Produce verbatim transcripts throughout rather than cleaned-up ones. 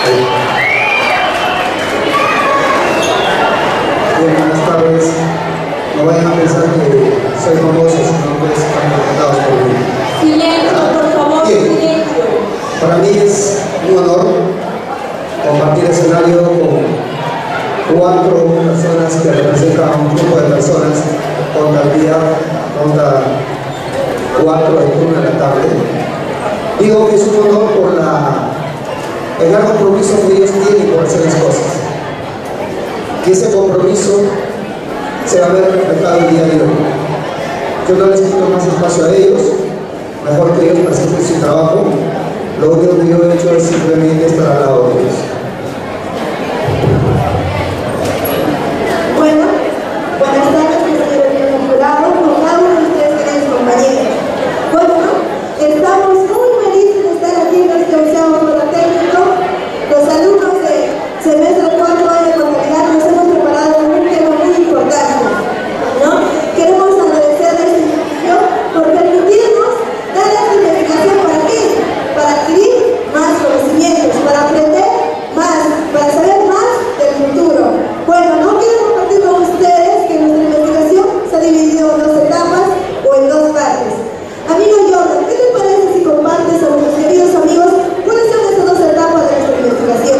Bien, buenas tardes. No vayan a pensar que soy famoso, sino que están encantados por mí. Silencio, por favor, Bien. silencio. Para mí es un honor compartir escenario con cuatro personas que representan a un grupo de personas con el día, ronda cuatro de una de la tarde. Digo que es un honor por la, el gran compromiso que ellos tienen por hacer las cosas. Y ese compromiso se va a ver reflejado el día de hoy. Yo no les quito más espacio a ellos, mejor que ellos presenten su trabajo. Lo único que yo he hecho es simplemente estar al lado de ellos. Bueno, buenas tardes, señor jurado, con cada uno de ustedes, queridos compañeros. Bueno, estamos muy felices de estar aquí en este onceavo foro técnico. Los alumnos de semestre cuatro año de contabilidad nos hemos preparado un tema muy importante, ¿no? Queremos agradecer a esta institución por permitirnos dar esta investigación. ¿Para qué? Para adquirir más conocimientos, para aprender más, para saber más del futuro. Bueno, no quiero compartir con ustedes que nuestra investigación se ha dividido en dos etapas o en dos partes. Amigo Jordan, ¿qué te parece si compartes a nuestros queridos amigos cuáles son estas dos etapas de nuestra investigación?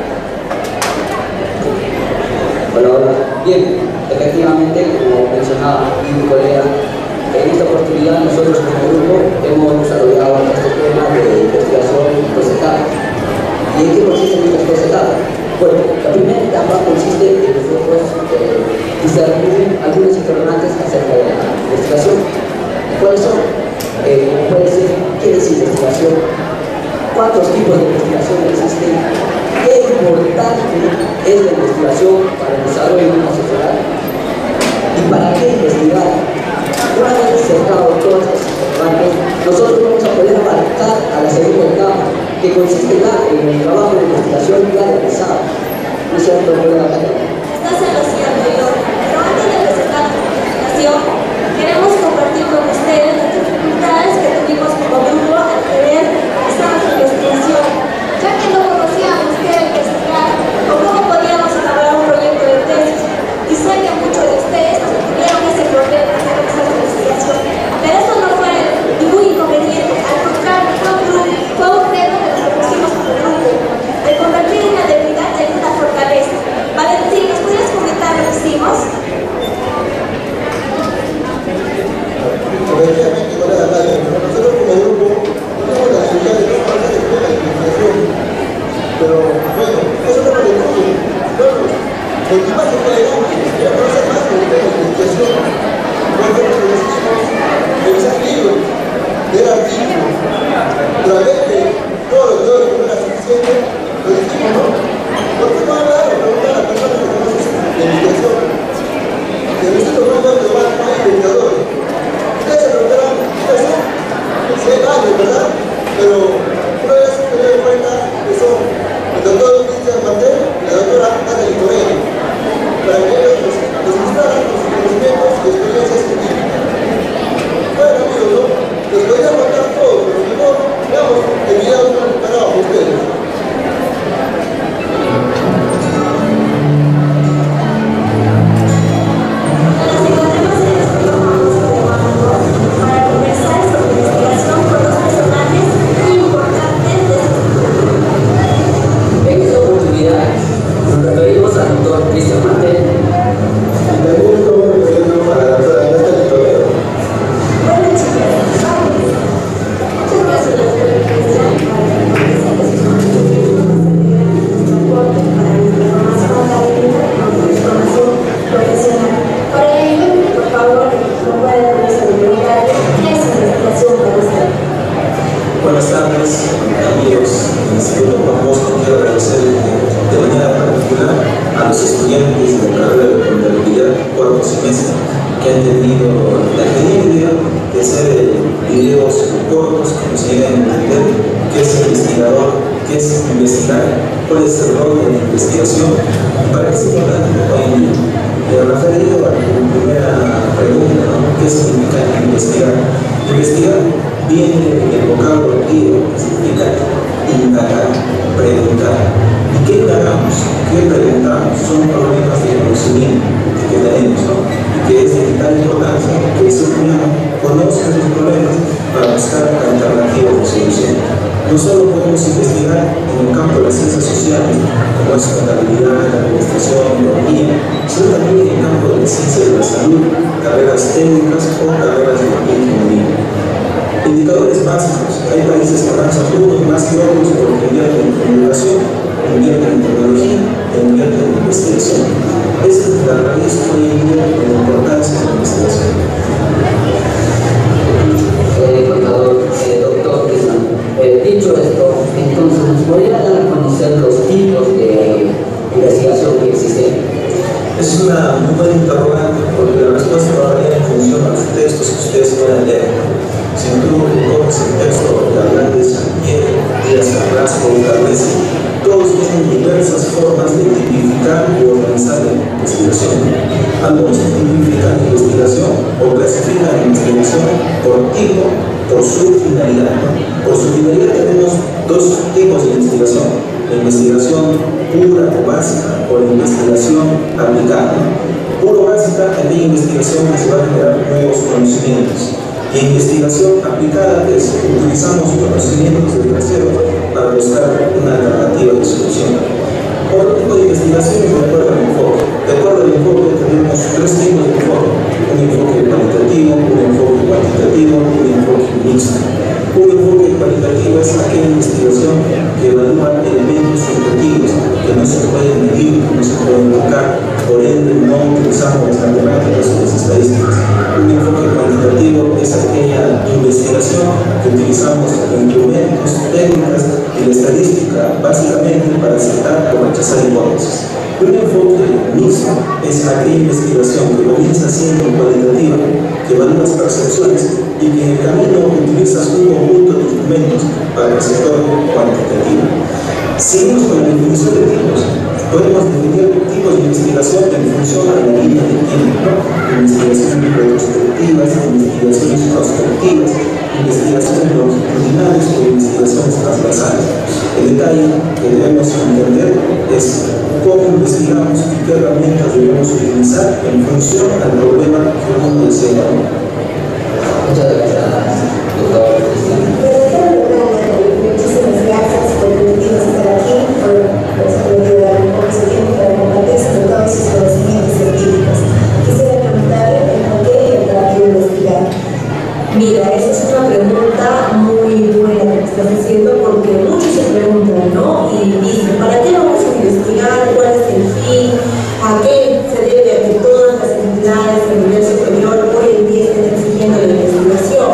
Hola, hola. Bien, efectivamente, como mencionaba mi colega, en esta oportunidad nosotros como grupo hemos desarrollado este tema de investigación en dos etapas. ¿Y en qué consisten estas dos etapas? Bueno, la primera etapa consiste en nosotros eh, discernir algunos interrogantes acerca de la investigación. ¿Cuáles son? Eh, como puede ser, ¿qué es investigación? ¿Cuántos tipos de investigación existen? ¿Qué importante es la investigación para el desarrollo de una sociedad? ¿Y para qué investigar? Una vez cerrado todas estas interrogantes, nosotros vamos a poder abarcar a la segunda etapa, que consiste ya en el trabajo de investigación ya realizado. ¿No es cierto, colega Catalina? Estás en lo cierto, Jordan, pero antes de presentar nuestra investigación, queremos compartir con ustedes las dificultades que tuvimos como grupo al querer realizar nuestra investigación, ya que no conocíamos qué era investigar o cómo podíamos elaborar un proyecto de tesis. Y sé que muchos de ustedes tuvieron ese problema de hacer esa investigación, pero eso no fue ningún inconveniente. Al contrario, fue un grupo, fue un reto que nos propusimos como grupo, de convertir una debilidad en una fortaleza. Valentín, ¿nos podrías comentar lo que hicimos? Efectivamente, colega Taya, nosotros como grupo tenemos la necesidad de no pasar de la investigación, pero bueno, eso no lo grupo. Bueno, continuar con la idea de conocer más de la investigación. Por ejemplo, lo hicimos revisar libros, leer artículos, pero a ver que todo lo teórico no era suficiente, lo dijimos, ¿no? ¿Por qué no hablar o preguntar a las personas que conocen de investigación? Que nosotros no podemos llevar más investigadores. Ustedes se preguntarán, ¿quiénes son? Sí, hay varios, ¿verdad? Pero una vez que tener en cuenta que son el doctor Cristian Martel y la doctora Natalie Correa, para que ellos nos, nos mostraran sus conocimientos y experiencias científicas. Bueno, amigos, ¿no? Les podría contar todo, pero mejor veamos el video que hemos preparado para ustedes. Nos referimos al doctor Cristian Martel. Y también estamos refiriendo a la doctora Natalie Correa. Bueno, chicos, vamos. Muchas gracias, doctor Cristian, por presentar sus conocimientos, su aporte para nuestra formación académica y nuestra formación profesional. Para ello, por favor, no pueden preguntar qué es investigación para usted. Buenas tardes, amigos. En segundo propósito, quiero agradecer de manera particular a los estudiantes de la carrera de contabilidad cuarto semestre que han tenido la genial idea de hacer videos cortos que nos ayuden a entender qué es el investigador, qué es investigar, cuál es el rol de la investigación y para qué es importante hoy en día. Eh, referido a la primera pregunta, ¿no? ¿Qué significa investigar? Investigar viene del vocablo griego que significa indagar, preguntar. solución. No solo podemos investigar en el campo de las ciencias sociales, como es contabilidad, administración, economía, sino también en el campo de las ciencias de la salud, carreras técnicas o carreras de ingeniería. Indicadores básicos. Hay países que avanzan unos más que otros porque invierten en educación, invierten en tecnología e invierten en investigación. Esa es la raíz hoy en día de la importancia de la investigación. Eh, contador, eh, doctor Cristian, eh, dicho esto, entonces nos podría dar a conocer los tipos de investigación que existen. Es una muy buena interrogante porque la respuesta va a variar en función a los textos que ustedes puedan leer. Si tú coges el texto de Hernández, Díaz, Carrasco, Carles, todos tienen diversas formas de tipificar y organizar la investigación. Algunos tipifican la investigación o clasifican la investigación por tipo, por su finalidad. Por su finalidad tenemos dos tipos de investigación: la investigación pura o básica o la investigación aplicada. Puro básica, aquella investigación que se va a generar nuevos conocimientos. La investigación aplicada es utilizamos conocimientos de terceros para buscar una alternativa de solución. Otro tipo de investigación es de acuerdo al enfoque. De acuerdo al enfoque tenemos tres tipos de enfoque: un enfoque cualitativo, un enfoque cuantitativo y un enfoque mixto. Un enfoque cualitativo es aquella investigación que evalúa elementos subjetivos que no se pueden medir, que no se pueden tocar, por ende no utilizamos las matemáticas o las estadísticas. Un enfoque cuantitativo es aquella investigación que utilizamos instrumentos, técnicas y la estadística básicamente para aceptar o rechazar hipótesis. Un enfoque mixto es aquella investigación que comienza siendo cualitativa, que evalúa las percepciones y que en el camino utilizas un conjunto de instrumentos para el sector cuantitativo. Seguimos con la definición de tipos. Podemos definir tipos de investigación en función a la línea de tiempo, ¿no? Investigaciones retrospectivas, investigaciones prospectivas, investigaciones longitudinales o investigaciones transversales. El detalle que debemos entender es cómo investigamos y qué herramientas debemos utilizar en función al problema que uno desea. Muchas gracias, doctor Cristian. Muchísimas gracias por permitirnos estar aquí, por dar un poco de tiempo para compartir sobre todos sus conocimientos científicos. Quisiera preguntarle el por qué y el para qué investigar. Mira, esa es una pregunta muy buena que me estás haciendo, porque muchos se preguntan, ¿no? Y dicen, ¿para qué vamos a investigar? ¿Cuál es el fin? ¿A qué se debe a que todas las entidades del nivel superior hoy en día estén exigiendo la investigación?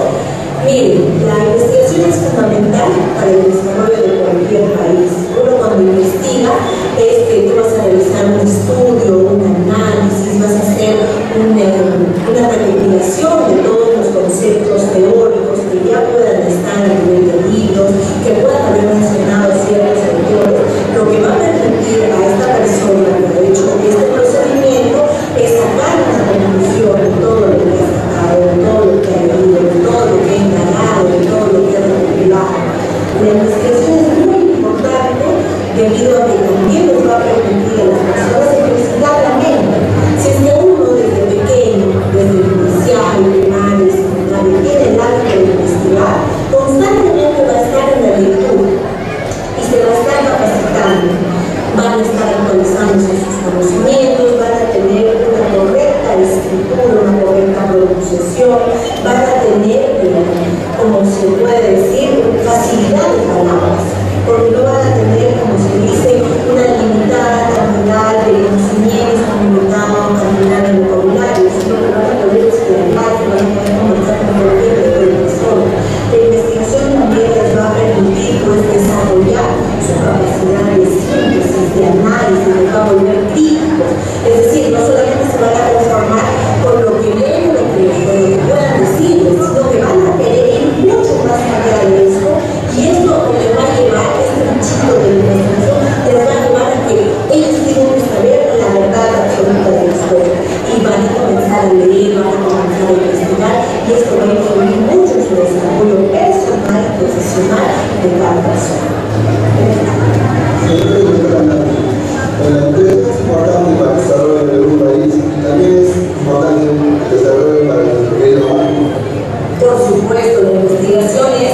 Miren, la investigación es fundamental para el desarrollo de cualquier país. Uno cuando investiga es que tú vas a realizar un estudio, un análisis, vas a hacer una, una recopilación de todos los conceptos teóricos que ya puedan estar a nivel de libros, que puedan haber mencionado ciertos autores, lo que va a permitir a esta persona que ha hecho este procedimiento es sacar una conclusión de todo lo que ha sacado, de todo lo que ha leído, de todo lo que ha indagado, de todo lo que ha recopilado. La investigación es muy importante debido a que también nos va a permitir a las personas investigar la mente. Si es que uno desde pequeño, desde el inicial, primario, secundario, tiene el hábito de investigar, constantemente va a estar en la lectura y se va a estar capacitando. Van a estar actualizándose sus conocimientos, van a tener una correcta escritura, una correcta pronunciación, van a tener, como se puede decir, facilidad de palabras, porque no van a tener, como se dice, una limitada cantidad de conocimientos, una limitada cantidad de vocabulario, sino que van a poder explorar, que van a poder conversar con cualquier tipo de persona. La investigación también les va a permitir pues, desarrollar su capacidad de síntesis, de análisis, les va a volver críticos. Es decir, no solamente se van a conformar con lo que leen, lo que, con lo que puedan decirles, sino que van a querer ir mucho más allá de esto, y esto les va a llevar, este bichito de la investigación, les va a llevar a que ellos tienen que saber la verdad absoluta de la historia, y van a comenzar a leer, van a comenzar a investigar, y esto va a influir mucho en su desarrollo personal y profesional de cada persona. La empresa es importante para el desarrollo de un país y también es importante el desarrollo para el pequeño. Por supuesto, la investigación es fundamental.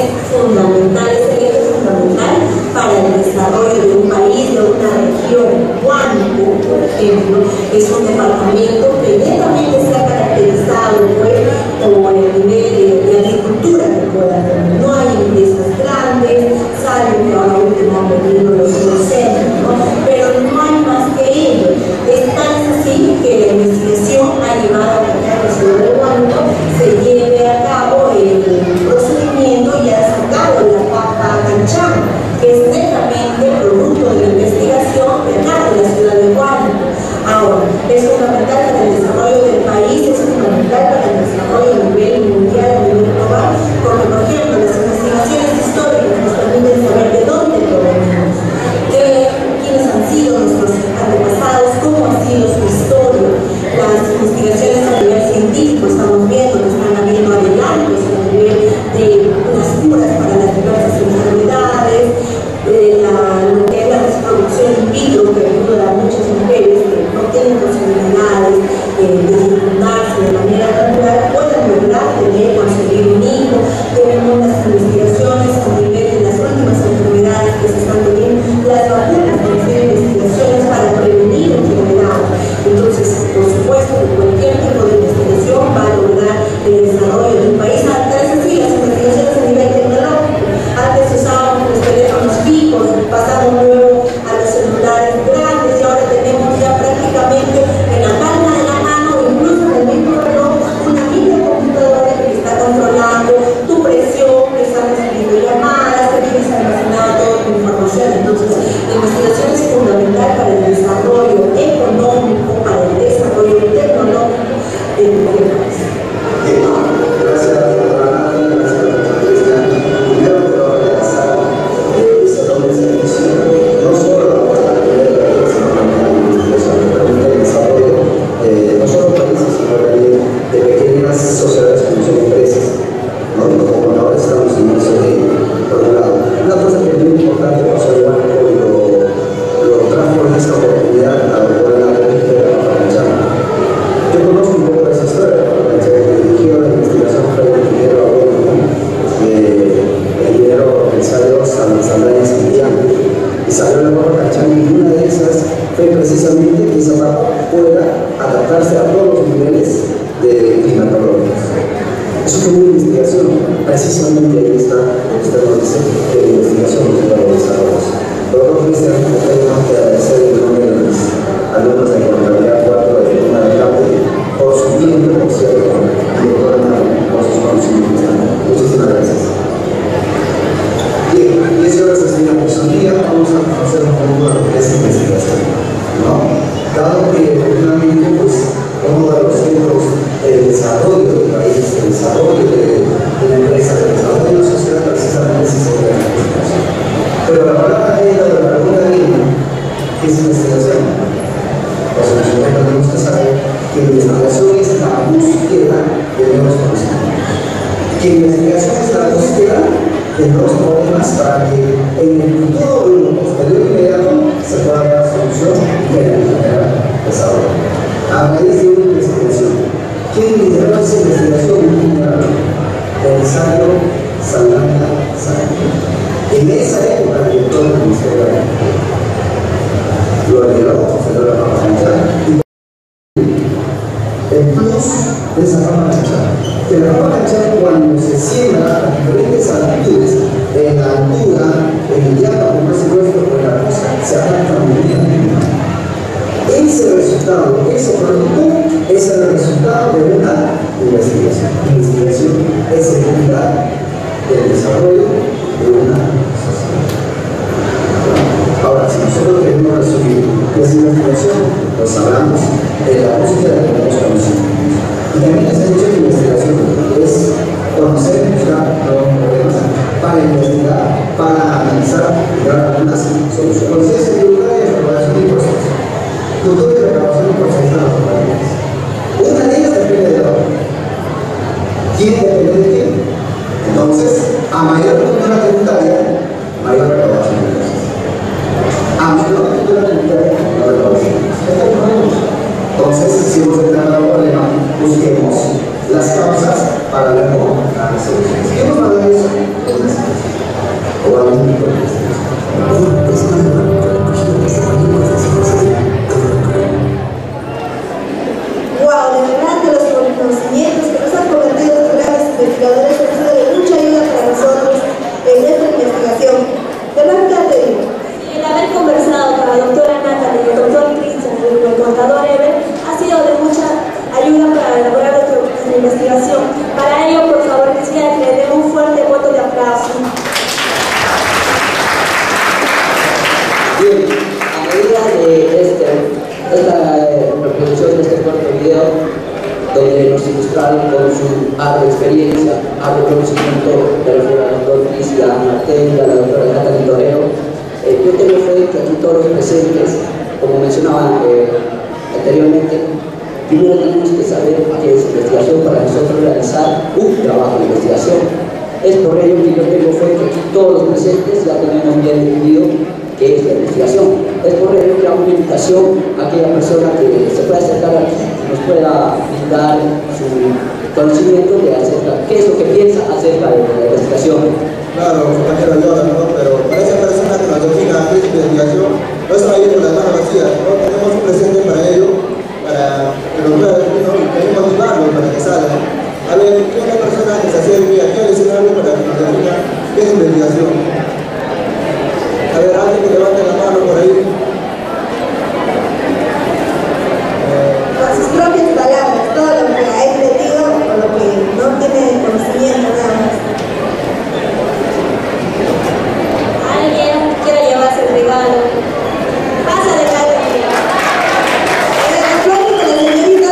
fundamental, es el eje fundamental para el desarrollo de un país, de una región. Huánuco, por ejemplo, es un departamento que netamente se ha caracterizado pues, por el nivel de, de agricultura que pueda tener. No hay empresas grandes, salvo que ahora último han venido los docentes, ¿no? Pero no hay más que ello. Es tan así que la investigación ha llevado a que en la ciudad de Huánuco se lleve a cabo el procedimiento y ha sacado la papa canchán, que es netamente producto de la investigación de acá de la ciudad de Huánuco. Ahora, es fundamental para el desarrollo del país, es fundamental para el desarrollo a nivel mundial, a nivel global, porque, por ejemplo, las investigaciones históricas nos permiten saber de dónde provenimos, quiénes han sido nuestros antepasados, cómo ha sido su historia. Las investigaciones a nivel científico estamos viendo que están habiendo adelantos a nivel de las curas para las diversas enfermedades, de la, lo que es la reproducción in vitro, que ayuda a muchas mujeres que no tienen posibilidades eh, de fecundarse de manera natural, puedan lograr tener, conseguir un hijo. Tenemos las investigaciones a nivel de las últimas enfermedades que se están teniendo, las vacunas, que son investigaciones para prevenir enfermedades. Entonces, por supuesto que cualquier tipo de investigación va a lograr el desarrollo de un país. Antes sí, las investigaciones a nivel tecnológico, antes usábamos los teléfonos fijos, pasamos luego a los celulares grandes y ahora tenemos ya prácticamente en la palma de la mano, incluso en el mismo reloj, una microcomputadora que está controlando tu presión, que está recibiendo llamadas, que tienes almacenada toda tu información. Entonces, la investigación es fundamental para el desarrollo económico, para el desarrollo tecnológico de cualquier país. Gracias, doctora Ana, gracias, doctora Cristian. Primero quiero realizar ese doble servicio, no solo para la primera, sino también a la investigación que permite el desarrollo eh, no solo países, sino también de pequeñas sociedades como son empresas, ¿no? Como ahora estamos en eso de, por un lado. Una cosa que es muy importante, José Huánuco, y lo, lo trajo en esta oportunidad a la doctora Ana de la Papanchana. Yo conozco un poco de esa historia, porque dirigió la investigación fue el ingeniero agrónomo, el ingeniero que salió San Saldaña Santiago, y salió la papa canchán, y una de esas fue precisamente que esa papa pueda adaptarse a todos los niveles de climatológicos. Eso fue una investigación, precisamente ahí está lo que usted nos dice, que la investigación nos lleva a los desarrollos. Por otro, Cristian, tenemos que agradecer el nombre de los alumnos de contabilidad cuatro de Toma de Campo por su tiempo, por cierto, y por sus conocimientos. Muchísimas gracias. Bien, diez horas estudiamos. Hoy día vamos a hacer un poco de lo que es investigación, ¿no? Dado que, efectivamente, pues, uno de los centros del desarrollo del país, del desarrollo de, de la empresa, del desarrollo de la sociedad, precisamente es ese de la investigación. Pero la palabra de la pregunta viene, ¿qué es investigación? Pues en su momento tenemos que saber que la investigación es la búsqueda de nuevos conocimientos. Que la investigación es la búsqueda de nuevos problemas para que en el futuro o en lo posterior inmediato se pueda dar solución y que haya generar desarrollo. A raíz de una investigación. ¿Quién lideró esa investigación mundial? Belisario Saldaña Santiago. En esa época, el director del Ministerio de Agricultura lo lideró José de la Papanchana. El plus de esa papa canchán, que la papa canchán, cuando se siembra a diferentes altitudes, en la altura, en el llano, como es el nuestro, por la costa, se adapta muy bien. Ese resultado, ese producto, es el resultado de una investigación. Investigación es el pilar del desarrollo de una sociedad. Ahora, si nosotros queremos resumir qué es investigación, pues hablamos de la búsqueda de nuevos conocimientos. Y también les he dicho que investigación es conocer y buscar nuevos problemas para investigar, para analizar y dar algunas soluciones. Conciencia tributaria y recaudación de impuestos. Cultura de recaudación de impuestos están las operaciones. Una de ellas depende de la otra. ¿Quién depende de quién? Entonces, a mayor cultura tributaria, mayor recaudación de impuestos. A menor cultura tributaria, menor recaudación de impuestos. Entonces, si hemos detectado el problema, busquemos las causas para luego dar soluciones. ¿Qué nos va a dar eso? Bien, a medida de este, esta eh, reproducción de este corto video, donde nos ilustraron con su ardua experiencia, ardua conocimiento de la doctora Patricia Martel, de la doctora Catalina Torero, eh, yo tengo fe que aquí todos los presentes, como mencionaba eh, anteriormente, primero tenemos que saber qué es investigación para nosotros realizar un trabajo de investigación. Es por ello que yo tengo fe que aquí todos los presentes ya tenemos bien definido qué es la investigación. Es por ello que hago una invitación a aquella persona que se pueda acercar aquí y nos pueda brindar su conocimiento de acerca, qué es lo que piensa acerca de la investigación. Claro, compañero Yoda, ¿no? Pero para esa persona que nos domina qué es investigación, no se va a ir con las manos vacías, ¿no? Tenemos un presente para ello, para que lo pueda, ¿no? Y también motivarlo para que salga. A ver, ¿qué es la persona que se acerque aquí al escenario para que nos domina qué es investigación? A ver, alguien que levante la mano por ahí. Con sus propias palabras, todo lo que ha entendido o lo que no tiene conocimiento nada más. Alguien quiere llevarse el regalo. Pásale, Carmen. El aplauso de la señorita.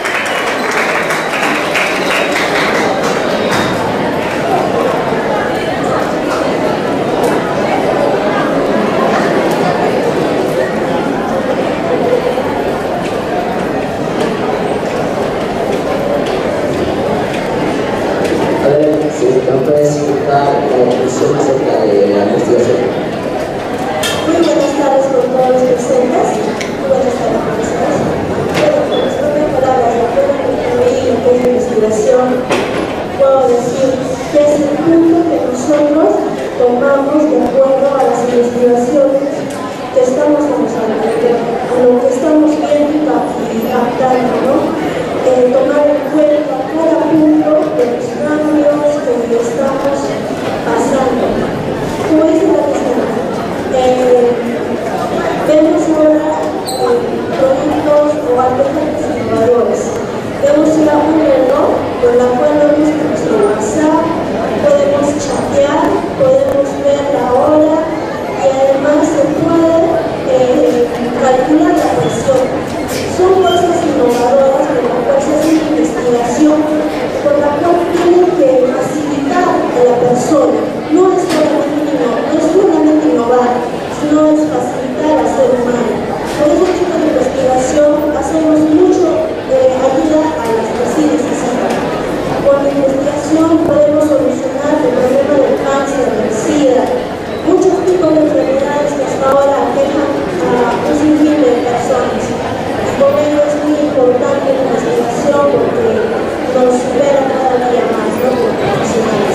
A ver si nos puedes explicar la definición acerca de la investigación. Muy buenas tardes con todos los presentes. Muy buenas tardes, profesores. Bueno, con mis propias palabras, de acuerdo con lo que es la investigación, puedo decir que es el punto que nosotros tomamos de acuerdo a las investigaciones que estamos realizando, a lo que estamos viendo y captando, ¿no? Eh, tomar en cuenta cada punto de los cambios que estamos pasando. Como dice la persona, eh, vemos ahora eh, productos o artefactos innovadores. Vemos ya un reloj con la cual vemos nuestro WhatsApp, podemos chatear, podemos ver la hora y además se puede eh, calcular la presión. Son cosas innovadoras por la cual se hace una investigación, por la cual tiene que facilitar a la persona. No es solamente, no, no es solamente innovar, sino es facilitar al ser humano. Por ese tipo de investigación hacemos mucho eh, ayuda a las personas que se tratan. Con la investigación podemos solucionar el problema del cáncer, del SIDA, muchos tipos de enfermedades que hasta ahora aquejan a un sinfín de personas. Por ello es muy importante la investigación porque nos supera cada día más, ¿no? Como profesionales.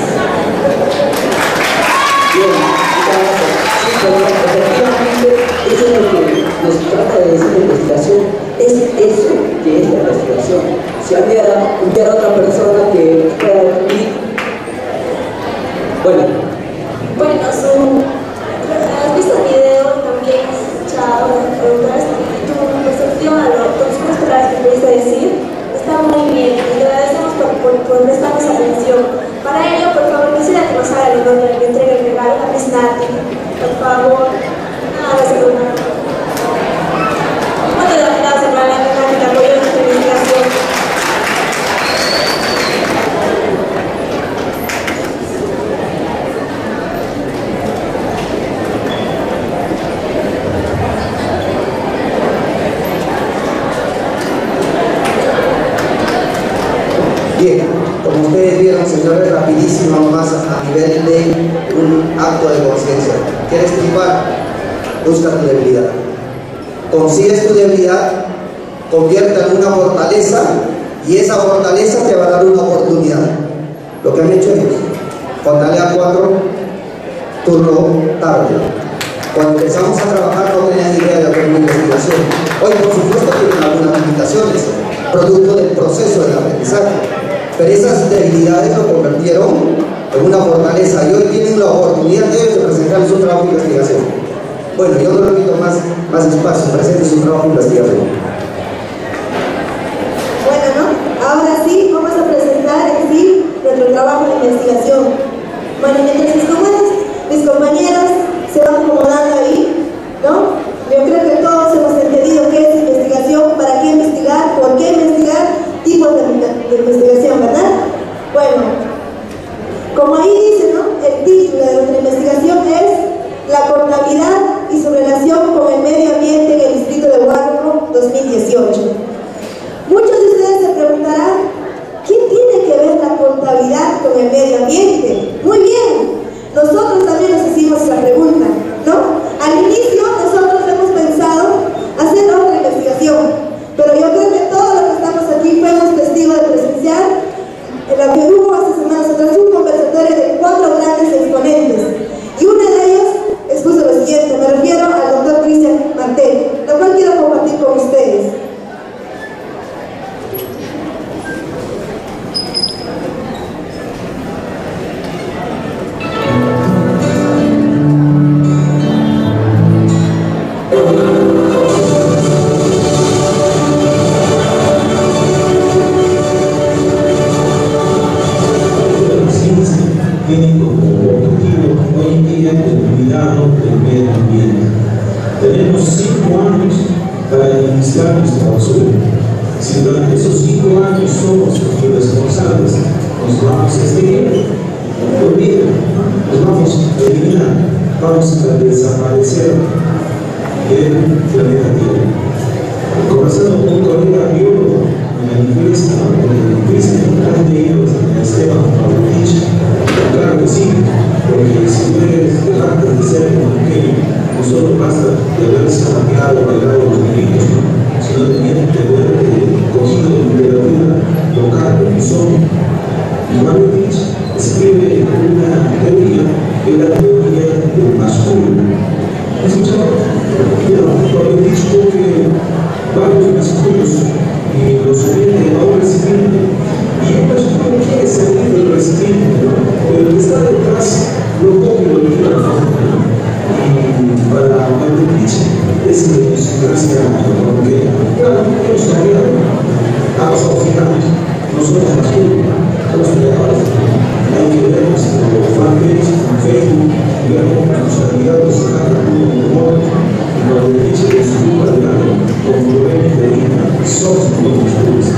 Bien, muchas gracias. Sí, pero efectivamente, eso es lo que nos trata de decir la investigación. Es eso que es la investigación. Si hubiera, hubiera otra persona que pueda definir. Bueno. Bueno, su, has visto el video y también has escuchado preguntas y tu percepción a lo con sus palabras que pudiste decir está muy bien y le agradecemos por, por, por prestarnos atención. Para ello, por favor, quisiera que nos haga el honor de que entregue el regalo a Miss Nati. Por favor, nada más una. ¿Cuánto de aplausos para la Nati que apoyó nuestra investigación? Bien, como ustedes vieron, señores, rapidísimo nomás a nivel de un acto de conciencia. ¿Quieres triunfar? Busca tu debilidad. Consigues tu debilidad, convierta en una fortaleza y esa fortaleza te va a dar una oportunidad. Lo que han hecho ellos. Con tarea cuatro, turno tarde. Cuando empezamos a trabajar no tenían idea de hacer una investigación. Hoy, por supuesto, tienen algunas limitaciones, producto del proceso del aprendizaje. Pero esas debilidades lo convirtieron en una fortaleza y hoy tienen la oportunidad de ellos de presentarles un trabajo de investigación. Bueno, yo no repito más, más espacio, presenten su trabajo de investigación. Bueno, ¿no? Ahora sí, vamos a presentar en sí nuestro trabajo de investigación. Bueno, mientras mis compañeros, mis compañeros se van acomodando ahí, ¿no? medio ambiente. Tenemos cinco años para iniciar nuestra basura. Si durante esos cinco años somos los responsables, nos vamos a extinguir. Olviden, nos vamos a eliminar, vamos a desaparecer del planeta Tierra. Conversando con un colega biólogo, me manifiesta que dicen que han leído el Esteban Pavlovich. Claro que sí, porque si ustedes dejan de ser como pequeño, no solo basta de haberse cambiado, bailado los niños, sino también de haber eh, cogido literatura local de mi zona. Y Pavlovich escribe una teoría que es la teoría del masculino. ¿Has escuchado? Pavlovich coge varios masculinos y los somete a un recipiente, y un masculino quiere salir del recipiente, pero el que está detrás lo coge y lo lleva a la boca. Y para Pavlovich es gracia, porque claro, hemos cambiado, ha pasado cien años, no somos masculinos, somos peleadores. Hay que ver nuestro fanpage en Facebook y ver cómo los candidatos se cada uno de modo y Pavlovich en su grupo de gano con Rubén Medina somos muy masculinos.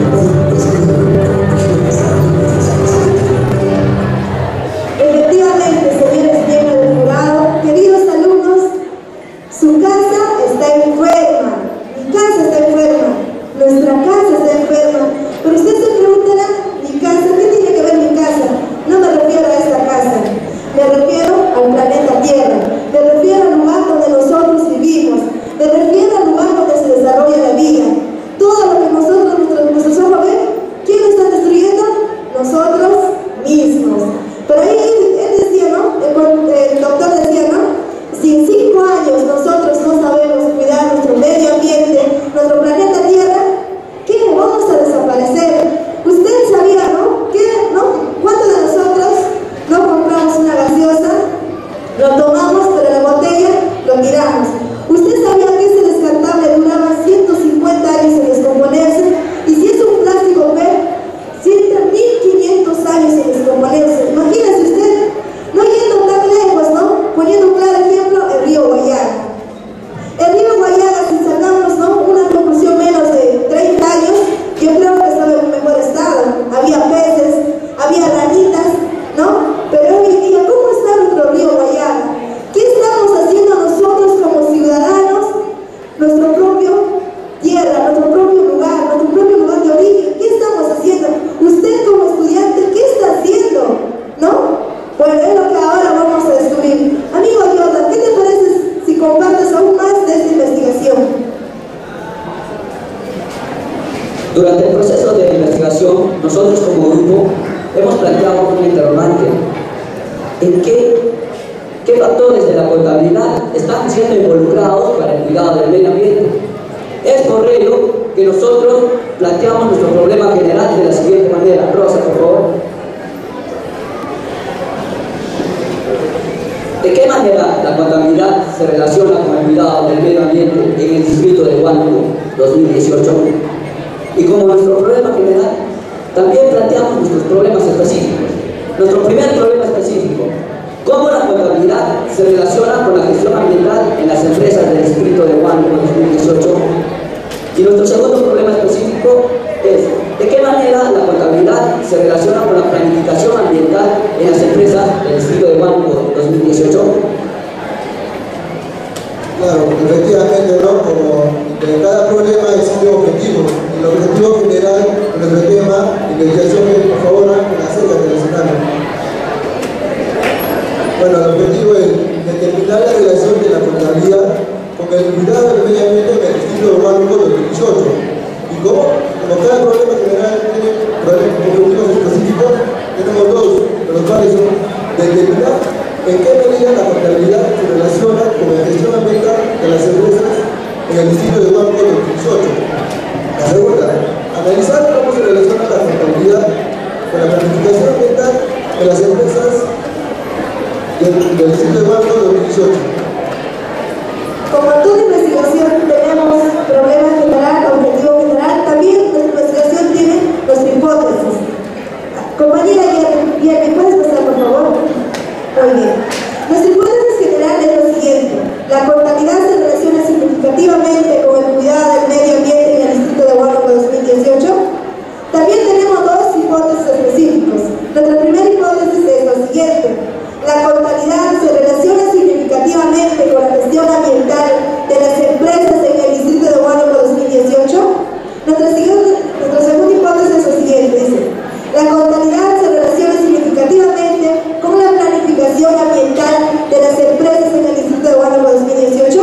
Efectivamente, señores miembros del jurado, queridos alumnos, su casa está enferma, mi casa está enferma, nuestra casa está enferma, pero usted se preguntará, mi casa, ¿qué tiene que ver mi casa? No me refiero a esta casa, me refiero al planeta Tierra, me refiero al lugar donde nosotros vivimos, me refiero al lugar donde se desarrolla la vida. Todo lo que nosotros, nuestros, nuestros ojos ven, ¿quién lo está destruyendo? Nosotros mismos. Pero ahí él decía, ¿no? El, el doctor decía, ¿no? Si en cinco años nosotros no sabemos cuidar nuestro medio ambiente, nuestro planeta Tierra, ¿qué? Vamos a desaparecer. Usted sabía, ¿no? ¿Qué, no? ¿Cuántos de nosotros no compramos una gaseosa? Lo tomamos, pero la botella lo tiramos. ¿Usted sabía que ese descartable duraba ciento cincuenta años en descomponerse? Y si es un plástico P E T, mil quinientos años en descomponerse. Imagínese usted, no yendo tan lejos, ¿no? Poniendo un claro ejemplo, el río Guayaga. El río Guayaga, si sacamos, ¿no? Una conclusión menos de treinta años, yo creo que estaba en un mejor estado. Había peces, había ranitas, ¿no? Pero hoy en día, ¿cómo está nuestro río Guayaga? ¿Qué estamos haciendo nosotros como ciudadanos? Nuestro propio tierra, nuestro propio lugar, nuestro propio lugar de origen. ¿Qué estamos haciendo? Usted como estudiante, ¿qué está haciendo? ¿No? Bueno, es lo que ahora vamos a descubrir. Amigo Jordan, ¿qué te parece si compartes aún más de esta investigación? Durante el proceso de investigación, nosotros como grupo hemos planteado un interrogante. ¿En qué, qué factores de la contabilidad están siendo involucrados para el cuidado del medio ambiente? Es por ello que nosotros planteamos nuestro problema general de la siguiente manera. Rosa, por favor. ¿De qué manera la contabilidad se relaciona con el cuidado del medio ambiente en el distrito de Huánuco dos mil dieciocho? Y como nuestro problema general, también planteamos nuestros problemas específicos. Nuestro primer problema específico: ¿cómo la contabilidad se relaciona con la gestión ambiental en las empresas del distrito de Huánuco dos mil dieciocho? Y nuestro segundo problema específico es: ¿de qué manera la contabilidad se relaciona con la planificación ambiental en las empresas del distrito de Huánuco dos mil dieciocho? Claro, efectivamente, ¿no? Como en cada problema existe un objetivo. El objetivo general de nuestro tema, investigación, por favor, acércate al escenario. Bueno, el objetivo es determinar la relación de la contabilidad con el cuidado del medio ambiente en el distrito de Huánuco dos mil dieciocho. Y como, como cada problema general tiene objetivos específicos, tenemos dos, de los cuales son determinar en qué medida la contabilidad se relaciona con la gestión ambiental de las empresas en el distrito de Huánuco dos mil dieciocho. La segunda, analizar cómo se relaciona la contabilidad con la planificación ambiental de las empresas del, del distrito de Huánuco dos mil dieciocho. Como en toda investigación tenemos problema general, objetivo general, también nuestra investigación tiene nuestra hipótesis. Compañera Yerby, ¿puedes pasar por favor? Muy bien. Nuestra hipótesis general es lo siguiente. cuantificación ambiental de las empresas en el Distrito de Huánuco dos mil dieciocho? Nuestra, nuestra segunda hipótesis es la siguiente, dice: la contabilidad se relaciona significativamente con la planificación ambiental de las empresas en el Distrito de Huánuco dos mil dieciocho.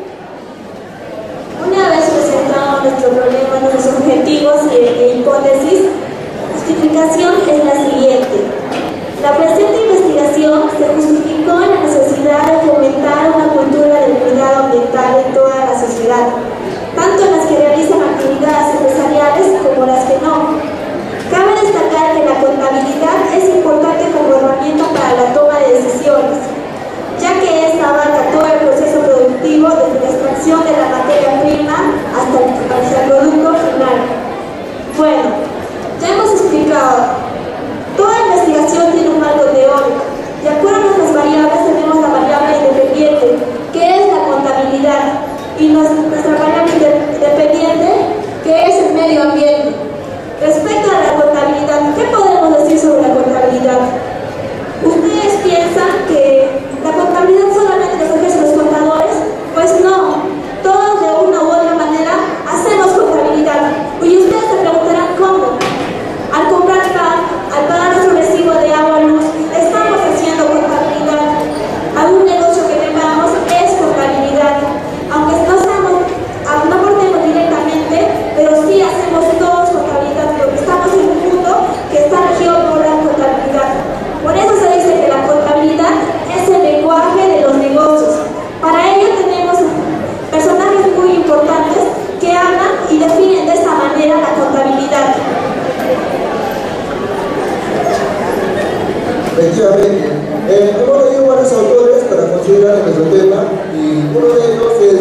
Una vez presentado nuestro problema, nuestros objetivos y, e hipótesis, la justificación es la siguiente. La presente investigación se justificó en la necesidad de fomentar una cultura del cuidado ambiental en toda la sociedad, tanto en las que realizan actividades empresariales como las que no. Cabe destacar que la contabilidad es importante como herramienta para la toma de decisiones, ya que esta abarca todo el proceso productivo desde la extracción de la materia prima hasta el, hasta el producto final. Bueno, ya hemos explicado. Toda investigación tiene un marco teórico. De acuerdo a nuestras variables tenemos la variable independiente, que es la contabilidad, y nuestra variable independiente, que es el medio ambiente. Respecto a la contabilidad, ¿qué podemos decir sobre la contabilidad? ¿Ustedes piensan que la contabilidad solamente los ejercen los contadores? Pues no, todos de una u otra manera hacemos contabilidad. Y ustedes se preguntarán cómo. Al comprar pan, al pagar nuestro recibo de agua, luz, estamos haciendo contabilidad. Algún negocio que tengamos es contabilidad. Aunque no, seamos, no aportemos directamente, pero sí hacemos todos contabilidad, porque estamos en un mundo que está regido por la contabilidad. Por eso se dice que la contabilidad es el lenguaje de los negocios. Para ello tenemos personajes muy importantes que hablan y definen de esta manera la contabilidad. Efectivamente, eh, hemos leído varios autores para considerar nuestro tema, y uno de ellos es,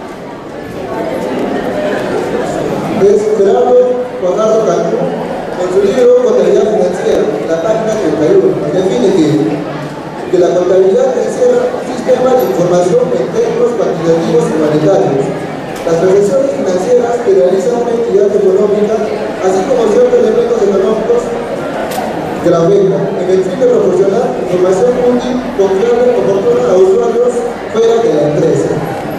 es Gerardo Guajardo Cantú, en su libro Contabilidad Financiera, la página treinta y uno, define que, que la contabilidad encierra un sistema de información en términos cuantitativos y monetarios. Las transacciones financieras que realiza una entidad económica, así como ciertos elementos económicos que la afectan, en el fin de proporcionar información útil, confiable y oportuna a usuarios fuera de la empresa.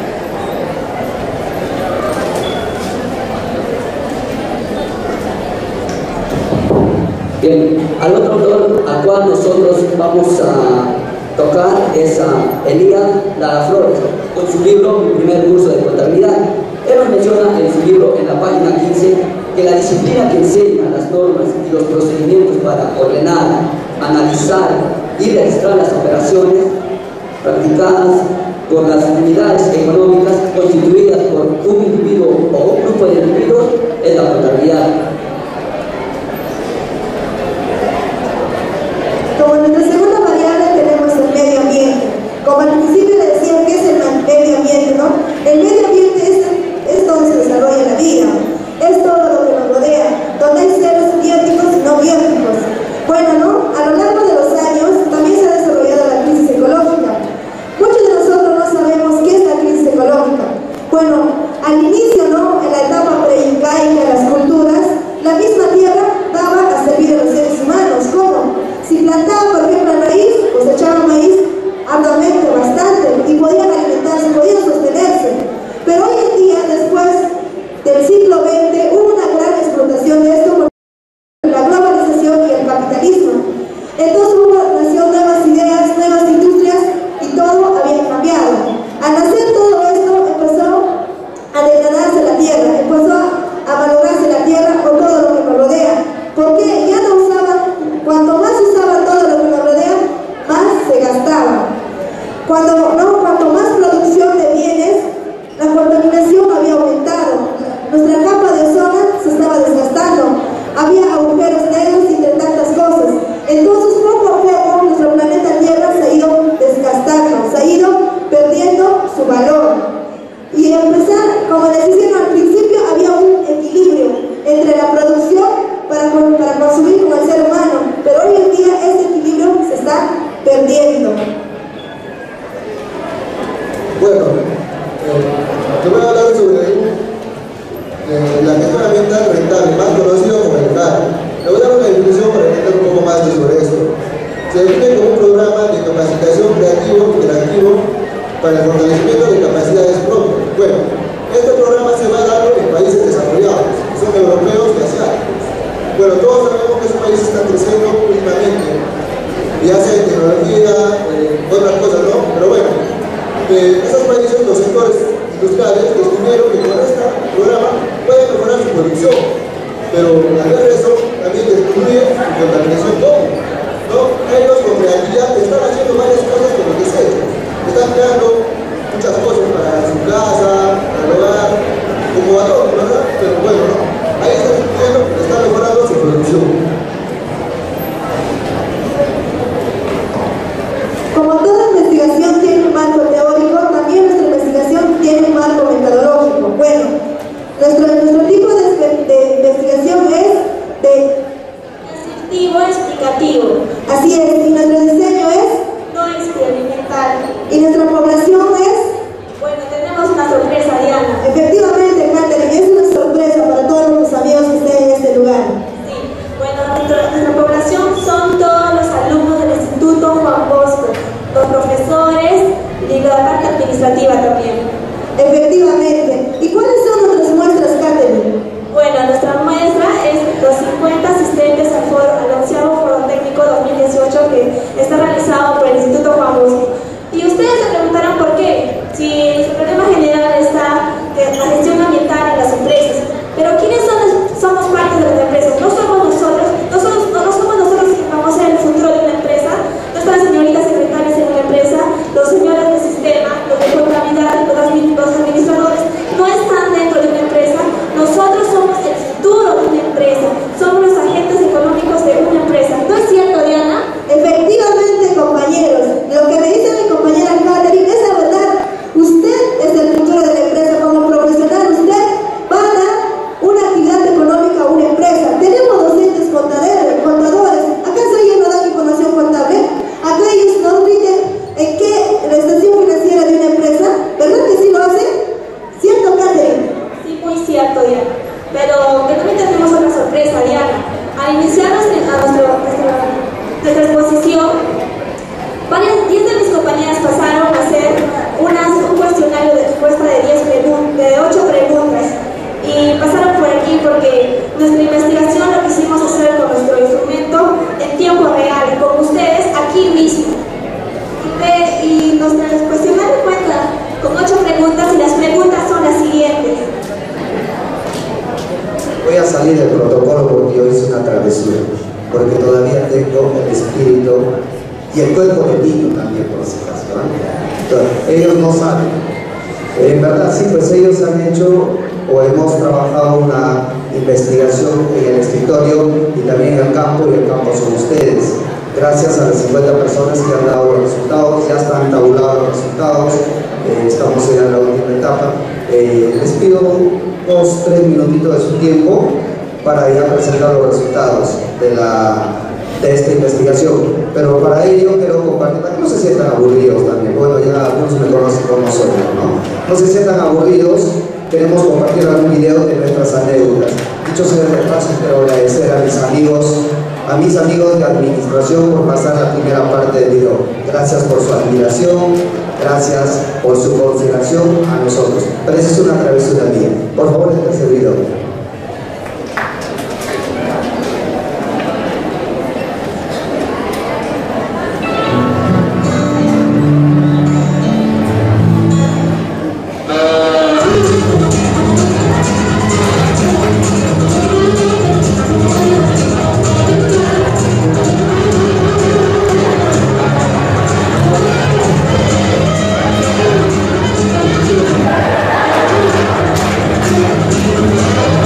Bien, al otro autor al cual nosotros vamos a tocar es a Elías Lara Flores, con su libro Mi primer curso de contabilidad. Él nos menciona en su libro, en la página quince, que la disciplina que enseña las normas y los procedimientos para ordenar, analizar y registrar las operaciones practicadas por las unidades económicas constituidas por un individuo o un grupo de individuos es la contabilidad. Como nuestra segunda variable tenemos el medio ambiente. Como al principio le decía que es el medio ambiente, ¿no? El medio ambiente es, es donde se desarrolla la vida, es todo lo que nos rodea, donde hay seres bióticos y no bióticos. Bueno, ¿no? A lo largo de los años también se ha desarrollado la crisis ecológica. Muchos de nosotros no sabemos qué es la crisis ecológica. Bueno, al inicio, ¿no? En la etapa preincaica de las culturas, la misma tierra daba a servir a los seres humanos. ¿Cómo? Si plantaban, por ejemplo, maíz, cosechaban maíz arduamente, bastante, y podían alimentarse, podían sostenerse. Pero hoy en día, después del siglo veinte, hubo una gran explotación de esto por la globalización y el capitalismo. Entonces hubo, nació nuevas ideas, nuevas industrias, y todo había cambiado. Al hacer todo esto, empezó a degradarse la tierra, empezó a valorarse la tierra por todo lo que nos rodea. Porque ya no usaban, cuanto más usaban todo lo que nos rodea, más se gastaba. Cuando, no, cuanto más producción de bienes, la contaminación había aumentado. Nuestra capa de ozono se estaba desgastando. Había agujeros negros y de tantas cosas. Entonces, poco a poco, nuestro planeta Tierra se ha ido desgastando, se ha ido perdiendo su valor. Y empezar, como les decía al principio, había un equilibrio entre la producción para, para consumir como el ser humano, pero hoy en día ese equilibrio se está perdiendo. Bueno, eh, te voy a hablar sobre eh, la gestión ambiental rentable, más conocido como el C A R. Le voy a dar una definición para entender un poco más sobre esto. Se define como un programa de capacitación creativo, interactivo, para el fortalecimiento desarrollo de capacidades propias. Bueno, este programa se va a dar en países desarrollados, son europeos y asiáticos. Bueno, todos sabemos que esos países están creciendo últimamente, ya sea en tecnología, eh, otras cosas, ¿no? Pero bueno, eh, esos países, los sectores industriales, descubrieron que con este programa pueden mejorar su producción, pero al ver eso también disminuye su contaminación doble, ¿no? Ellos con creatividad están haciendo varias cosas con los desechos, están creando muchas cosas para su casa, para el hogar, como adorno, ¿verdad? Pero bueno, ¿no? Ahí está discutiendo que está mejorando su producción. Como toda investigación tiene un marco teórico, también nuestra investigación tiene un marco metodológico. Bueno, nuestro, nuestro tipo de, de investigación es de Descriptivo, explicativo. así es, y nuestro diseño es, No experimental. y nuestra población es, Bueno, tenemos una sorpresa, Diana. efectivamente, Catherine, es una sorpresa para todos nuestros amigos que estén en este lugar. Sí, bueno, nuestra, nuestra población son todos los alumnos del Instituto Juan Bosco, los profesores y la parte administrativa también. Efectivamente. ¿Y cuáles son nuestras muestras, Catherine? Bueno, nuestra muestra es los cincuenta asistentes al, foro, al onceavo Foro Técnico dos mil dieciocho que está realizado por el Instituto Juan Bosco. Y ustedes se preguntarán por qué, si el problema general está en la gestión ambiental en las empresas. Pero ¿quiénes son los, somos parte de las empresas? No somos nosotros, no somos, no, no somos nosotros que vamos a ser el futuro de una empresa, no están las señoritas secretarias en una empresa, los señores del sistema, los de contabilidad, los, los administradores, no están dentro de una empresa. Nosotros somos el futuro de una empresa, somos los agentes económicos de una empresa. ¿No es cierto, Diana? Efectivamente, compañeros, lo que me dice mi compañera Catherine es la verdad. Usted es el futuro de la empresa. Como profesional, usted va a dar una actividad económica a una empresa. Tenemos docentes contadores, contadores. ¿Acaso ellos no dan información contable? ¿Acaso ellos no rinden en qué la estación financiera de una empresa? ¿Verdad que sí lo hacen? ¿Cierto, Catherine? Sí, muy cierto, Diana. Pero que también tenemos otra sorpresa, Diana. Al iniciar nuestra, nuestra, nuestra, nuestra exposición, varias, diez de mis compañeras pasaron a hacer unas, un cuestionario de respuesta de, diez pregun de ocho preguntas. Y pasaron por aquí porque nuestra investigación lo quisimos hacer con nuestro instrumento en tiempo real, con ustedes aquí mismo. De, y nuestro cuestionario cuenta con ocho preguntas y las preguntas son las siguientes. Voy a salir del protocolo porque hoy es una travesura, porque todavía tengo el espíritu y el cuerpo de niño también, por si acaso, ¿no? Entonces, ellos no saben. En verdad, sí, pues ellos han hecho o hemos trabajado una investigación en el escritorio y también en el campo, y el campo son ustedes. Gracias a las cincuenta personas que han dado los resultados, ya están tabulados los resultados, eh, estamos en la última etapa. Eh, les pido dos, tres minutitos de su tiempo para ya presentar los resultados de, la, de esta investigación. Pero para ello quiero compartir, para que no se sientan aburridos también. Bueno, ya algunos me conocen como soy, ¿no? No se sientan aburridos, queremos compartir algún video de nuestras anécdotas. Dicho sea de paso, quiero agradecer a mis amigos, a mis amigos de administración por pasar la primera parte del video. Gracias por su admiración, gracias por su consideración a nosotros. Pero esa es una travesura mía. Por favor, el tercer video. Thank you.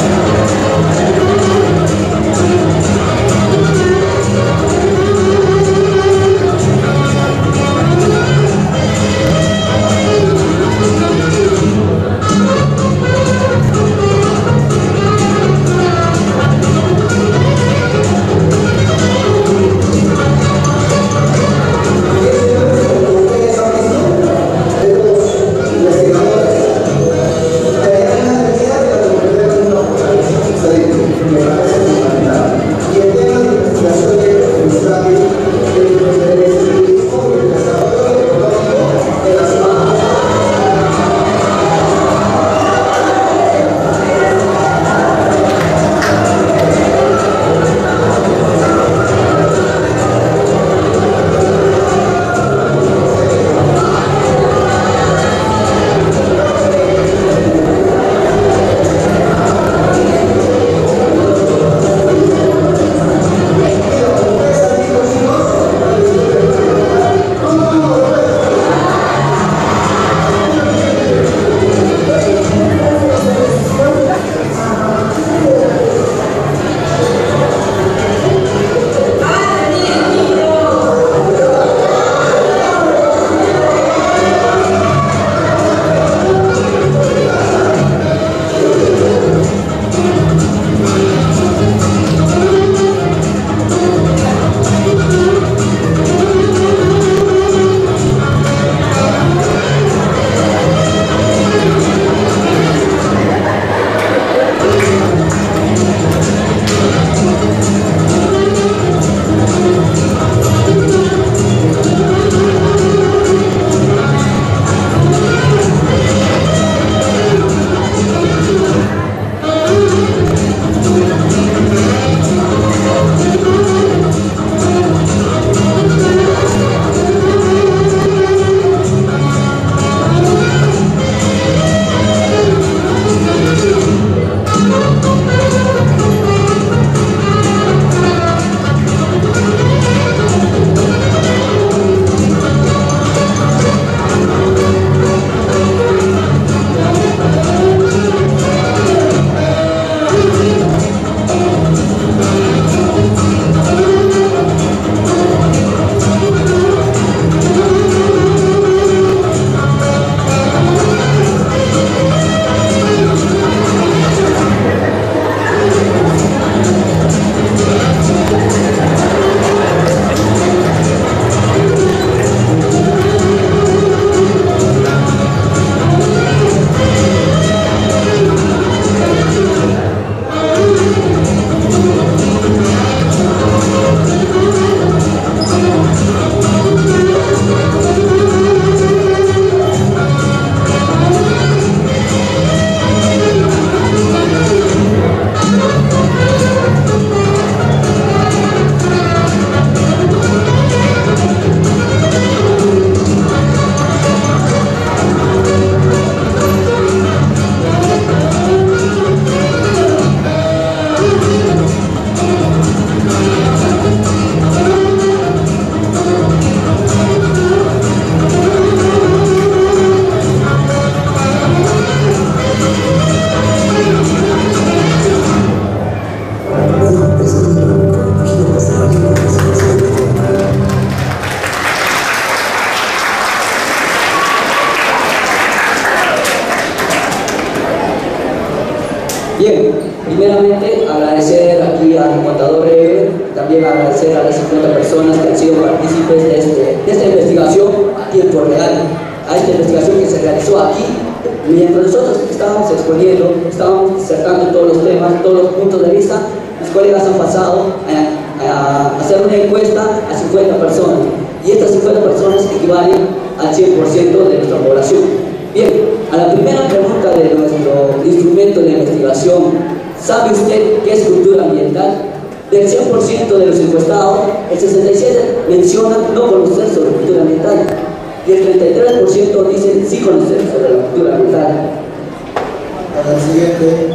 Bien, primeramente agradecer aquí al contador Eber, también agradecer a las cincuenta personas que han sido partícipes de, este, de esta investigación a tiempo real, a esta investigación que se realizó aquí, mientras nosotros estábamos exponiendo, estábamos acercando todos los temas, todos los puntos de vista. Los colegas han pasado a, a hacer una encuesta a cincuenta personas, y estas cincuenta personas equivalen al cien por ciento de nuestra población. Bien, a la primera pregunta de nuestro instrumento de investigación, ¿sabe usted qué es cultura ambiental? Del cien por ciento de los encuestados, el sesenta y siete por ciento menciona no conocer sobre cultura ambiental, y el treinta y tres por ciento dice sí conocer sobre la cultura ambiental. Para el siguiente.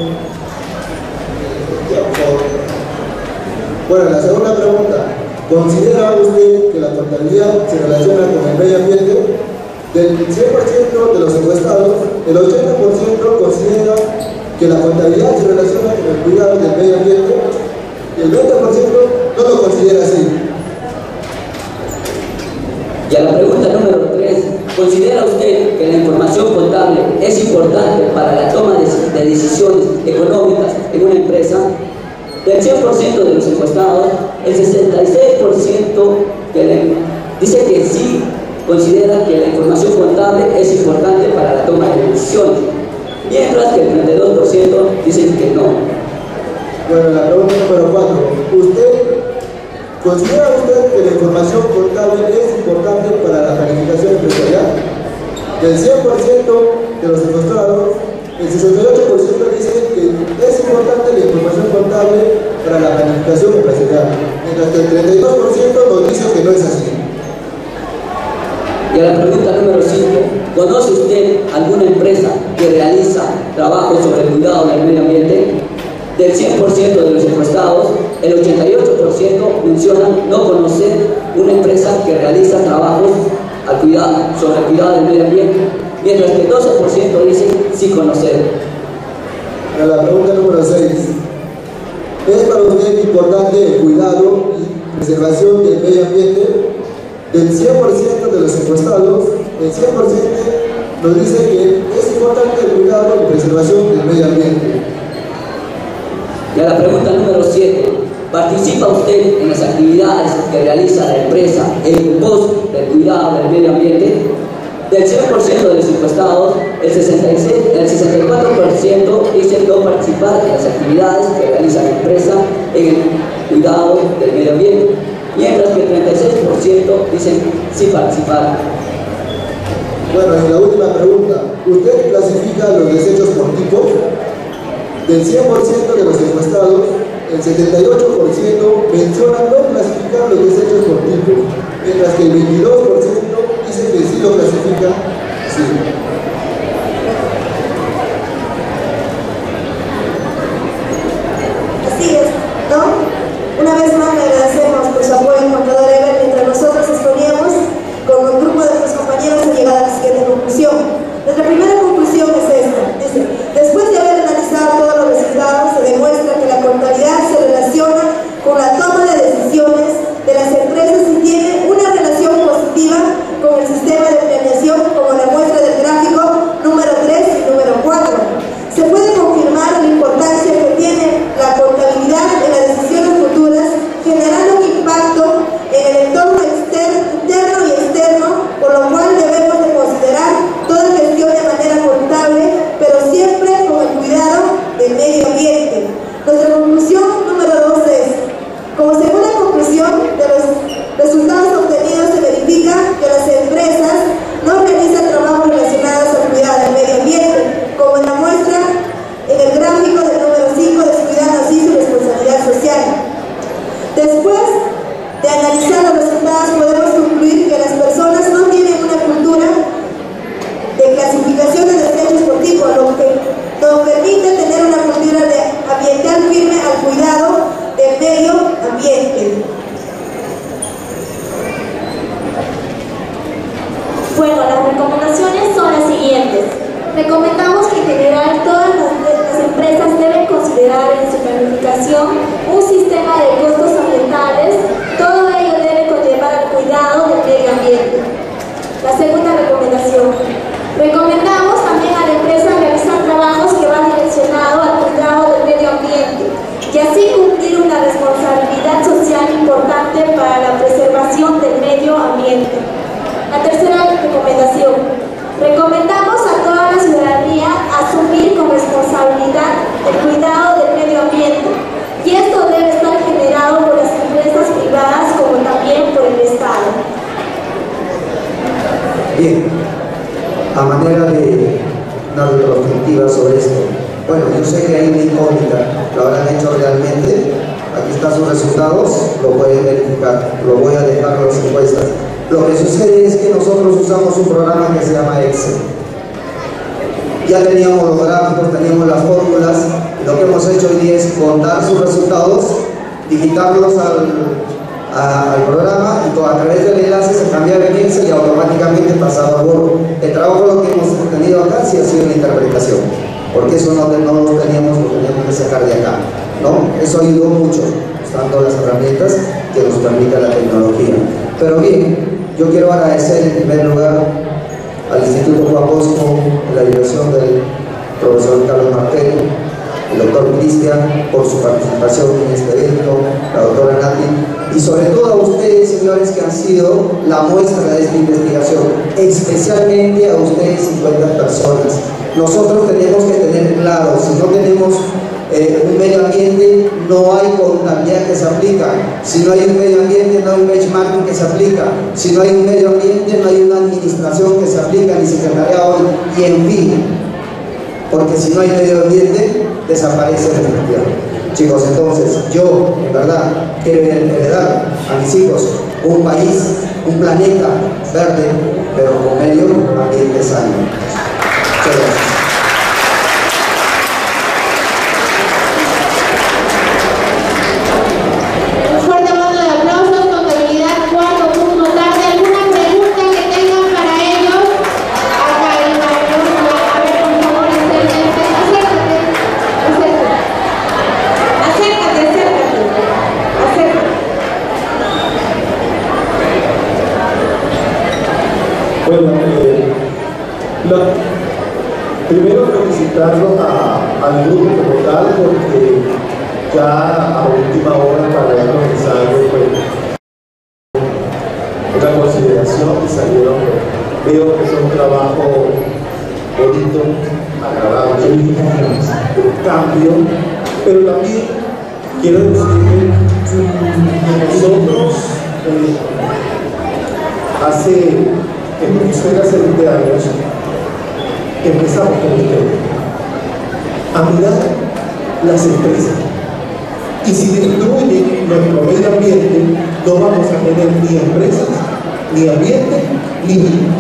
Bueno, la segunda pregunta. ¿Considera usted que la contabilidad se relaciona con el medio ambiente? Del cien por ciento de los encuestados, el ochenta por ciento considera que la contabilidad se relaciona con el cuidado del medio ambiente y el veinte por ciento no lo considera así. Y a la pregunta número tres, ¿considera usted que la información contable es importante para la toma de, de decisiones económicas en una empresa? Del cien por ciento de los encuestados, el sesenta y seis por ciento que le, dice que sí considera que la información contable es importante para la toma de decisiones, mientras que el treinta y dos por ciento dicen que no. Bueno, la pregunta número cuatro. ¿Usted considera usted que la información contable es importante para la planificación empresarial? Del cien por ciento de los encuestados, el sesenta y ocho por ciento dice que es importante la información contable para la planificación empresarial, mientras que el treinta y dos por ciento nos dice que no es así. Y a la pregunta número cinco, ¿conoce usted alguna empresa que realiza trabajo sobre el cuidado del medio ambiente? Del cien por ciento de los encuestados, el ochenta y ocho por ciento mencionan no conocer una empresa que realiza trabajos al cuidado, sobre el cuidado del medio ambiente, mientras que el doce por ciento dicen sí conocer. Para la pregunta número seis, ¿es para usted importante el cuidado y preservación del medio ambiente? Del cien por ciento de los encuestados, el cien por ciento nos dice que es importante el cuidado y preservación del medio ambiente. Y a la pregunta número siete, ¿participa usted en las actividades que realiza la empresa en pos del cuidado del medio ambiente? Del cien por ciento de los encuestados, el, sesenta y seis, el sesenta y cuatro por ciento dice no participar en las actividades que realiza la empresa en el cuidado del medio ambiente, mientras que el treinta y seis por ciento dicen sí participar. Bueno, y la última pregunta, ¿usted clasifica los desechos por tipo? Del cien por ciento de los encuestados, el setenta y ocho por ciento menciona no clasificar los desechos por tipo, mientras que el veintidós por ciento dice que sí lo clasifica, sí. Así es, ¿no? Una vez más le agradecemos por su apoyo, contador Eber, mientras nosotros exponíamos con un grupo de nuestros compañeros a llegar a la siguiente conclusión. Nuestra primera conclusión es esta, dice, después de haber analizado todos los resultados, se demuestra que la contabilidad se relaciona con la toma de decisiones de las empresas y tiene una relación positiva con el sistema de planeación, como la muestra del gráfico número tres y número cuatro. Se puede confirmar la importancia que tiene la contabilidad en las decisiones futuras, generando un impacto en el entorno externo, interno y externo, por lo cual debemos de considerar toda gestión de manera contable, pero siempre con el cuidado del medio ambiente. Nuestra conclusión número dos es, como segunda conclusión de los resultados obtenidos, se verifica que las empresas no realizan trabajos relacionados al cuidado del medio ambiente, como en la muestra en el gráfico del número cinco, descuidando así su responsabilidad social. Después de analizar los resultados, podemos concluir que las personas no tienen una cultura de clasificación de desechos por tipo, lo que nos permite tener una cultura de ambiental firme al cuidado del medio ambiente. Bueno, las recomendaciones son las siguientes. Recomendamos que en general todas las, las empresas deben considerar en su planificación un sistema de costos ambientales. Todo ello debe conllevar al cuidado del medio ambiente. La segunda recomendación. Recomendamos también a la empresa realizar trabajos que van direccionados al cuidado del una responsabilidad social importante para la preservación del medio ambiente. La tercera recomendación. Recomendamos a toda la ciudadanía asumir con responsabilidad el cuidado del medio ambiente, y esto debe estar generado por las empresas privadas como también por el Estado. Bien, a manera de una retrospectiva sobre esto, bueno, yo sé que hay una incógnita, lo habrán hecho realmente, aquí están sus resultados, lo pueden verificar, lo voy a dejar en las encuestas. Lo que sucede es que nosotros usamos un programa que se llama Excel. Ya teníamos los gráficos, teníamos las fórmulas, y lo que hemos hecho hoy día es contar sus resultados, digitarlos al, a, al programa, y todo, a través del enlace se cambiaba en Excel y automáticamente pasaba al Word. El trabajo lo que hemos tenido acá sí ha sido una interpretación, porque eso no, no lo teníamos, lo teníamos que sacar de acá, ¿no? Eso ayudó mucho, usando las herramientas que nos permite la tecnología. Pero bien, yo quiero agradecer en primer lugar al Instituto Juan Bosco, en la dirección del profesor Carlos Martel, el doctor Cristian, por su participación en este evento, la doctora Nati, y sobre todo a ustedes, señores, que han sido la muestra de esta investigación, especialmente a ustedes, cincuenta personas. Nosotros tenemos que tener claro, si no tenemos Eh, un medio ambiente, no hay contabilidad que se aplica. Si no hay un medio ambiente, no hay un benchmarking que se aplica. Si no hay un medio ambiente, no hay una administración que se aplica, ni secretariado, y en fin. Porque si no hay medio ambiente, desaparece la efectividad. Chicos, entonces, yo, en verdad, quiero heredar a mis hijos un país, un planeta verde, pero con medio ambiente sano. Muchas gracias. Bueno, eh, la, primero felicitarlos a, al grupo como tal, porque ya a última hora para los ensayos, pues, una consideración y salieron, veo que es un trabajo bonito, agradable, un cambio, pero también quiero decir que nosotros eh, hace en Venezuela hace veinte años empezamos con ustedes a mirar las empresas, y si destruyen nuestro medio ambiente no vamos a tener ni empresas, ni ambiente, ni vida.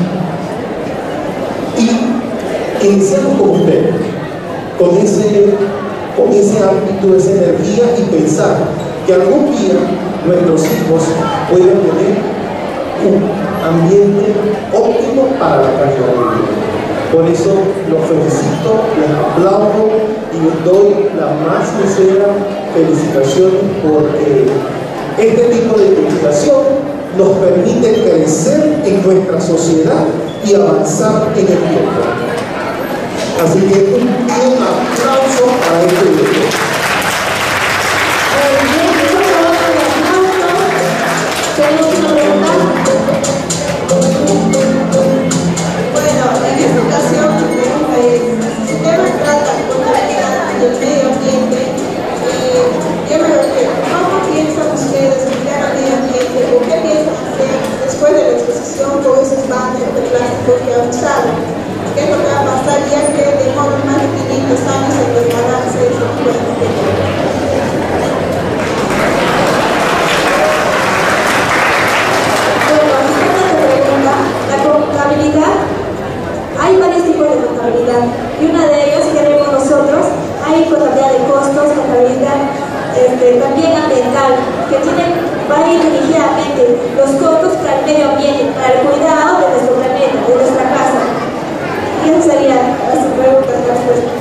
Y iniciamos con ustedes con ese, con ese ámbito, esa energía, y pensar que algún día nuestros hijos puedan tener un ambiente óptimo para la calidad de vida. Por eso los felicito, les aplaudo y les doy la más sincera felicitación, porque este tipo de investigación nos permite crecer en nuestra sociedad y avanzar en el tiempo. Así que un buen aplauso para este grupo. Bueno, en esta ocasión, eh, el tema trata contabilidad del medio ambiente, y yo me refiero, ¿cómo piensan ustedes cuidar al medio ambiente? ¿O qué piensan hacer después de la exposición con esos bancos de plástico que han usado? ¿Qué es lo que va a pasar ya que demoran más de quinientos años en prepararse ese tipo de material? Hay varios tipos de contabilidad, y una de ellas que vemos nosotros, hay contabilidad de costos, contabilidad este, también ambiental, que tienen, va a ir dirigidamente los costos para el medio ambiente, para el cuidado de nuestro planeta, de nuestra casa. Y esa sería las preguntas de respuesta.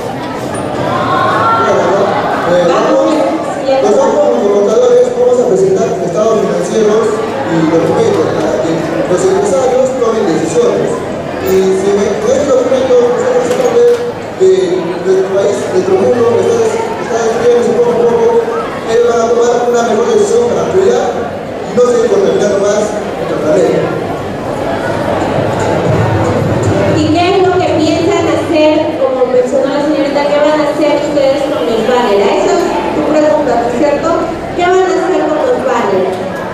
Nosotros como contadores vamos a presentar estados financieros y documentos para que los empresarios tomen decisiones. Y si en este documento nosotros podemos ver que nuestro país, nuestro mundo está, está destruyendo poco a poco, él va a tomar mejor decisión para cuidar y no seguir contaminando más nuestro planeta. ¿Y qué es lo que piensan hacer, como mencionó la señorita, qué van a hacer ustedes con los banners? Esa es tu pregunta, ¿no es cierto? ¿Qué van a hacer con los banners?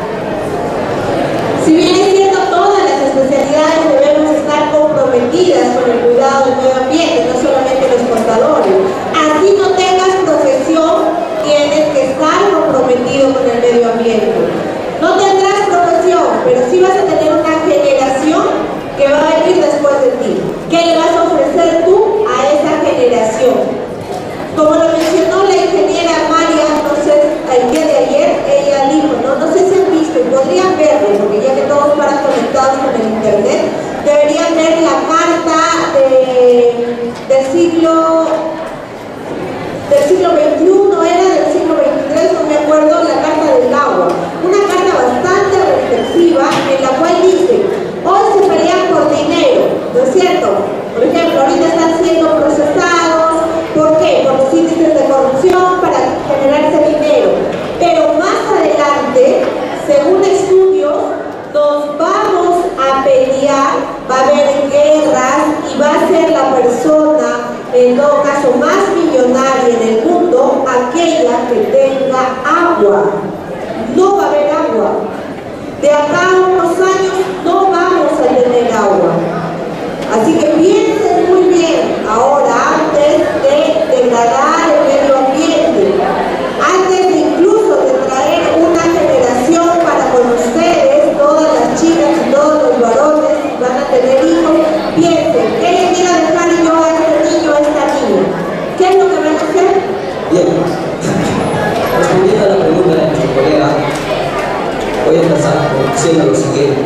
Si bien es cierto, todas las especialidades debemos estar comprometidas con el cuidado del medio ambiente, no solamente los contadores. Así no tengas profesión, tienes que estar comprometido con el medio ambiente. No tendrás profesión, pero sí vas a tener una generación que va a venir después de ti. ¿Qué le vas a ofrecer tú a esa generación? Como lo mencionó la ingeniera María, entonces, el día de ayer, ella dijo, no, no sé si han visto, y podrían verlo, porque ya que todos paran conectados con el internet, deberían ver la carta de, del siglo del siglo veintiuno, era del siglo veintitrés, no me acuerdo, la carta del agua. Una carta bastante reflexiva en la cual dice, hoy se pelean por dinero, ¿no es cierto? Por ejemplo, ahorita están siendo procesados, ¿por qué? Por los índices de corrupción para generarse dinero. Pero más adelante, según estudios, nos vamos a pelear, va a haber guerras y va a ser la persona, en todo caso, más millonaria en el mundo, aquella que tenga agua. No va a haber agua. De acá a unos años no vamos a tener agua. Así que piensen muy bien ahora, antes de degradar el medio ambiente, antes de incluso de traer una generación para con ustedes, todas las chicas y todos los varones van a tener hijos, piensen, ¿qué le quiero dejar yo a este niño o a esta niña? ¿Qué es lo que van a hacer? Bien, respondiendo a la pregunta de nuestro colega, voy a empezar diciendo lo siguiente.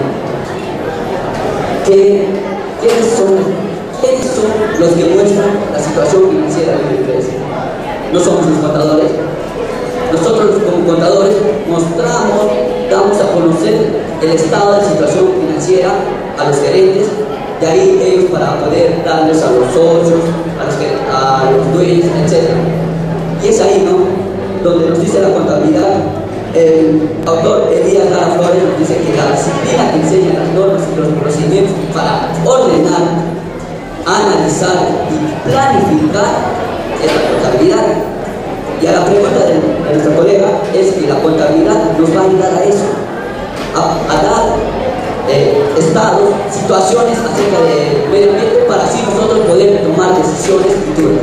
¿Qué, ¿Quiénes son, quiénes son los que muestran la situación financiera de la empresa? No somos los contadores. Nosotros como contadores mostramos, damos a conocer el estado de situación financiera a los gerentes, de ahí ellos para poder darles a los socios, a los, a los dueños, etcétera. Y es ahí, ¿no?, donde nos dice la contabilidad. El autor Elías Lara Flores nos dice que la disciplina que enseña las normas y los procedimientos para ordenar, analizar y planificar es la contabilidad. Y a la pregunta de, de nuestra colega es que la contabilidad nos va a ayudar a eso, a, a dar eh, estados, situaciones acerca del medio ambiente para así nosotros poder tomar decisiones futuras.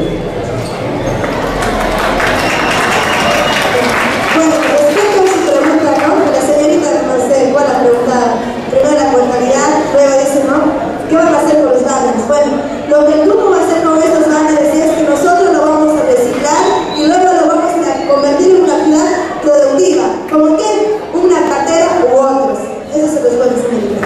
La pregunta, primero la contabilidad, luego dice, ¿no? ¿Qué van a hacer con los banners? Bueno, lo que el grupo va a hacer con estos banners es que nosotros lo vamos a reciclar y luego lo vamos a convertir en una actividad productiva. ¿Como qué? Una cartera u otros. Eso se los puede decir.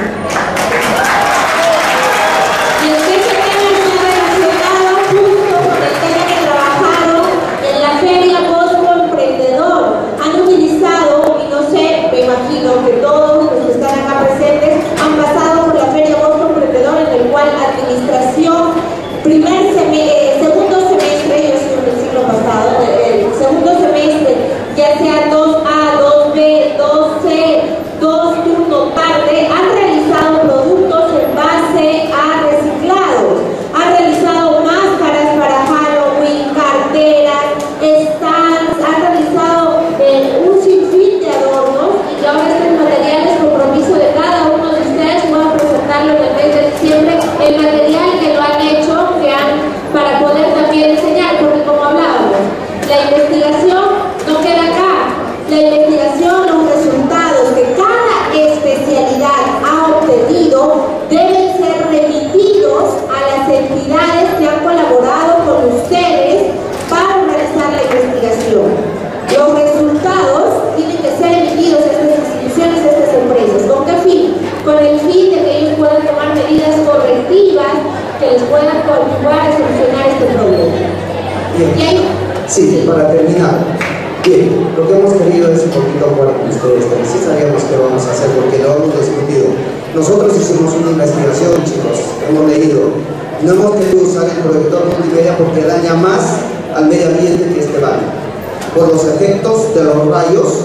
Y es que ese tema está relacionado justo con el tema que trabajaron en la Feria Bosco Emprendedor. Han utilizado, y no sé, me imagino que todos los que están acá presentes han pasado por la Feria Bosco Emprendedor, en el cual administración, primer semestre, segundo semestre, yo estuve en el siglo pasado, el segundo semestre, ya sea dos A, dos B, dos C, dos turno tarde, han realizado productos en base a reciclados, han realizado máscaras para Halloween, carteras, stands, han realizado eh, un sinfín de adornos, y que ahora este material es compromiso de cada uno de ustedes. Voy a presentarlo en el mes de diciembre, el material que lo han hecho, que han, para poder también enseñar, porque como hablábamos, la investigación no queda acá, la investigación, los resultados que cada especialidad ha obtenido deben ser remitidos a las entidades que han colaborado con ustedes para realizar la investigación. Los resultados tienen que ser emitidos a estas instituciones, a estas empresas. ¿Con qué fin? Con el fin de que ellos puedan tomar medidas correctivas que les puedan ayudar a solucionar este problema. Bien. ¿Y ahí? Sí, para terminar. Bien, lo que hemos querido es un poquito jugar con ustedes, pero sí sabíamos qué vamos a hacer porque lo hemos discutido. Nosotros hicimos una investigación, chicos, hemos leído. No hemos querido usar el proyector multimedia porque daña más al medio ambiente que este baño, por los efectos de los rayos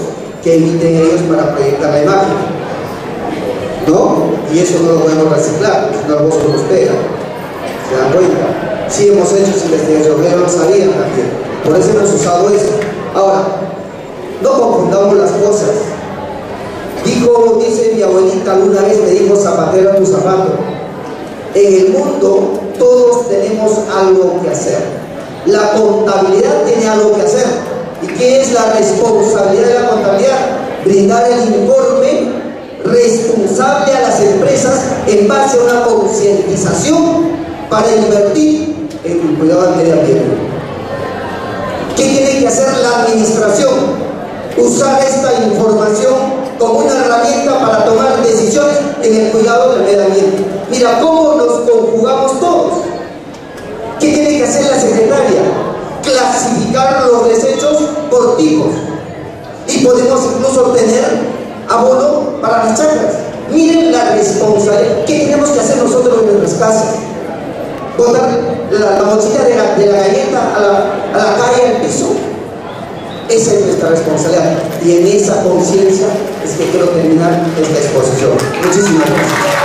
que emiten ellos para proyectar la imagen, ¿no? Y eso no lo podemos reciclar, es una voz que nos pega, ¿se dan cuenta? Sí hemos hecho esa investigación, ellos lo sabían también, por eso hemos usado eso. Ahora, no confundamos las cosas. Dijo, dice mi abuelita, alguna vez me dijo, zapatero a tu zapato. En el mundo todos tenemos algo que hacer. La contabilidad tiene algo que hacer. ¿Y qué es la responsabilidad de la contabilidad? Brindar el informe responsable a las empresas en base a una concientización para invertir en el cuidado del medio ambiente. ¿Qué tiene que hacer la administración? Usar esta información como una herramienta para tomar decisiones en el cuidado del medio ambiente. Mira cómo nos conjugamos todos. ¿Qué tiene que hacer la secretaria? Clasificar los desechos por tipos. Y podemos incluso obtener abono para las chacras. Miren la responsabilidad. ¿Qué tenemos que hacer nosotros en nuestras casas? Botar la, la mochila de la, de la galleta a la, a la calle, al piso. Esa es nuestra responsabilidad. Y en esa conciencia es que quiero terminar esta exposición. Muchísimas gracias.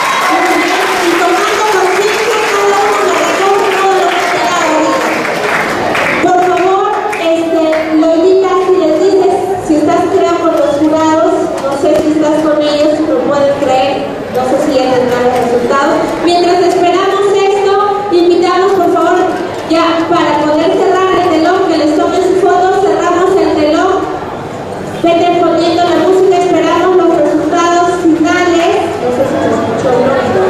Mientras esperamos esto, invitamos por favor, ya para poder cerrar el telón, que les tomen sus fotos, cerramos el telón, vete poniendo la música, esperamos los resultados finales. No sé si se escuchó el ruido.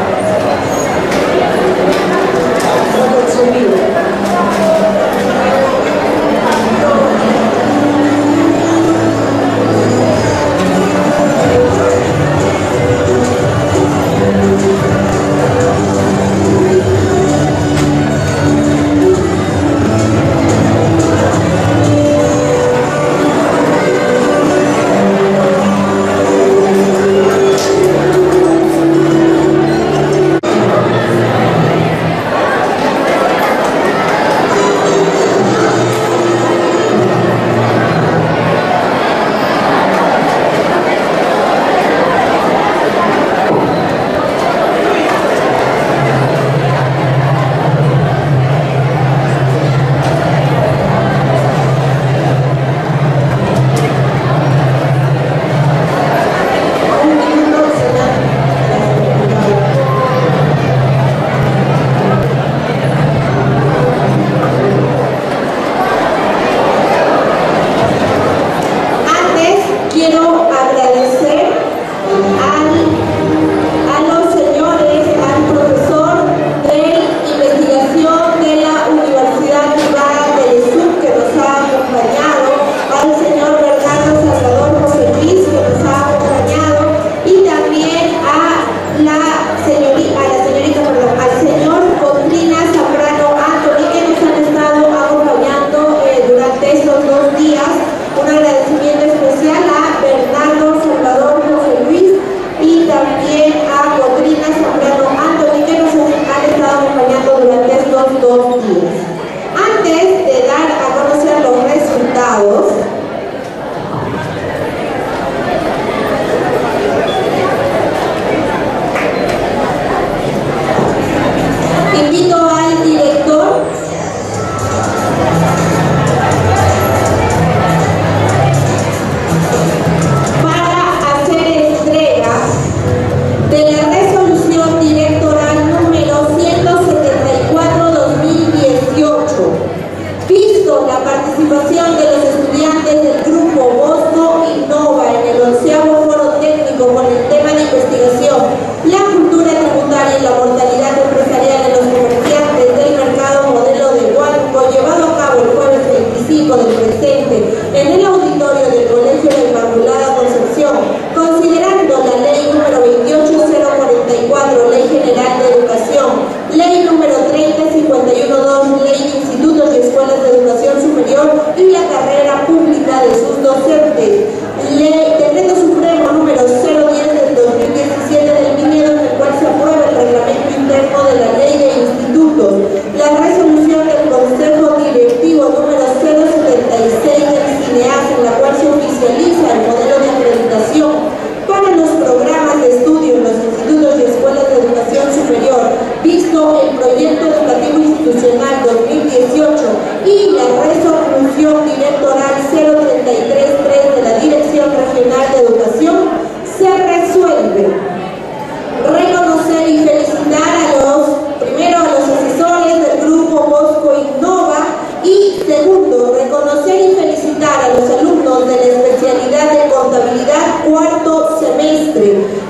Cineas, en la cual se oficializa el modelo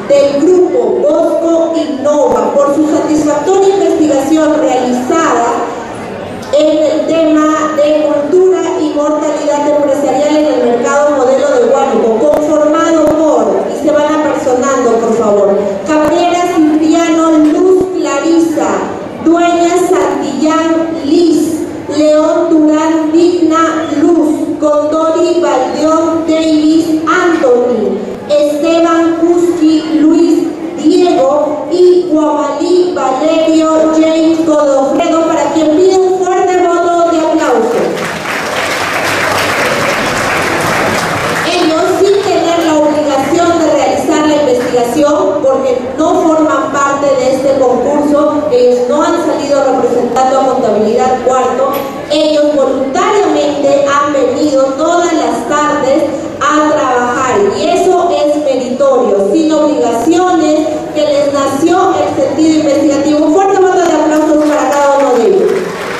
del grupo Bosco Innova por su satisfactoria investigación realizada en el tema de cultura y mortalidad empresarial en el mercado modelo de Huánuco, conformado por, y se van apersonando por favor, Cabrera Cipriano Luz Clarisa, Dueña Santillán Liz, León Durán Digna Luz, Gondori Valdeón Davis Anthony, Esteban Kuski Luis Diego y Guamalí Valerio James Godofredo, para quien pide un fuerte voto de aplauso. Ellos, sin tener la obligación de realizar la investigación, porque no forman parte de este concurso, ellos no han salido representando a Contabilidad Cuarto, ellos voluntariamente han venido todas las tardes a trabajar, y eso es meritorio, sin obligaciones, que les nació el sentido investigativo. Un fuerte voto de aplausos para cada uno de ellos.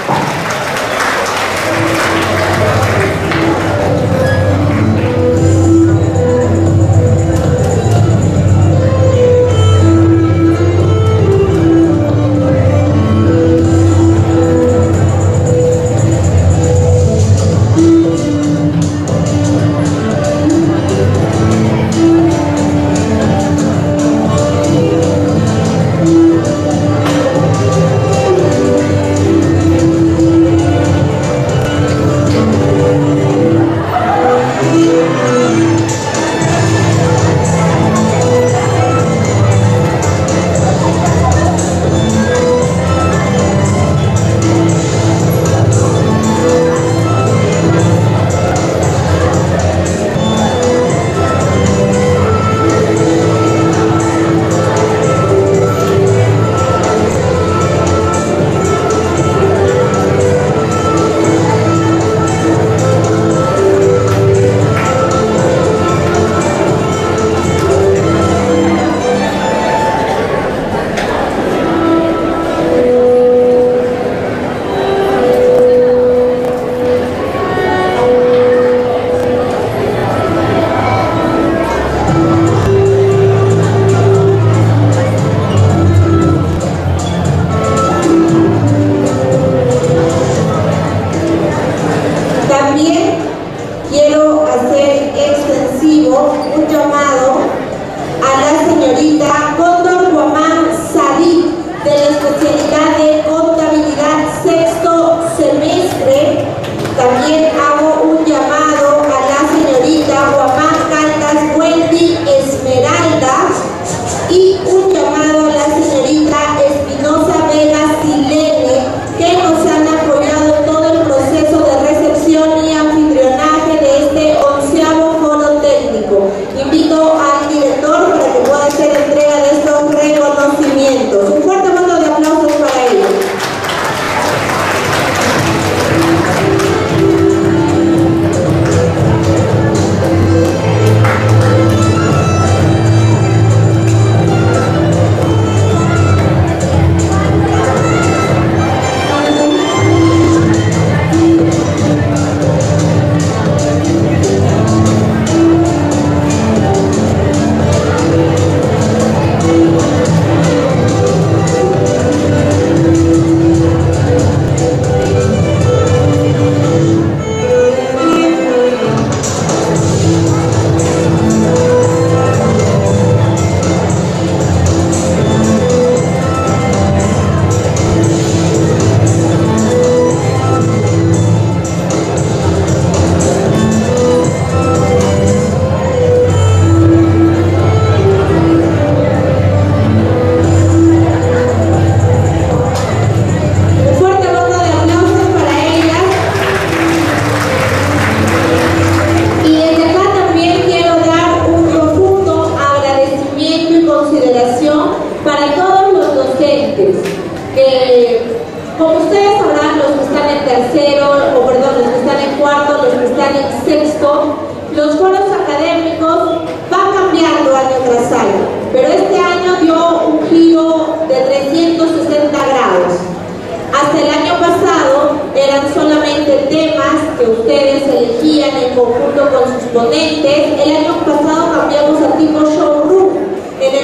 Los foros académicos van cambiando año tras año, pero este año dio un giro de trescientos sesenta grados. Hasta el año pasado eran solamente temas que ustedes elegían en conjunto con sus ponentes. El año pasado cambiamos a tipo showroom, en el cual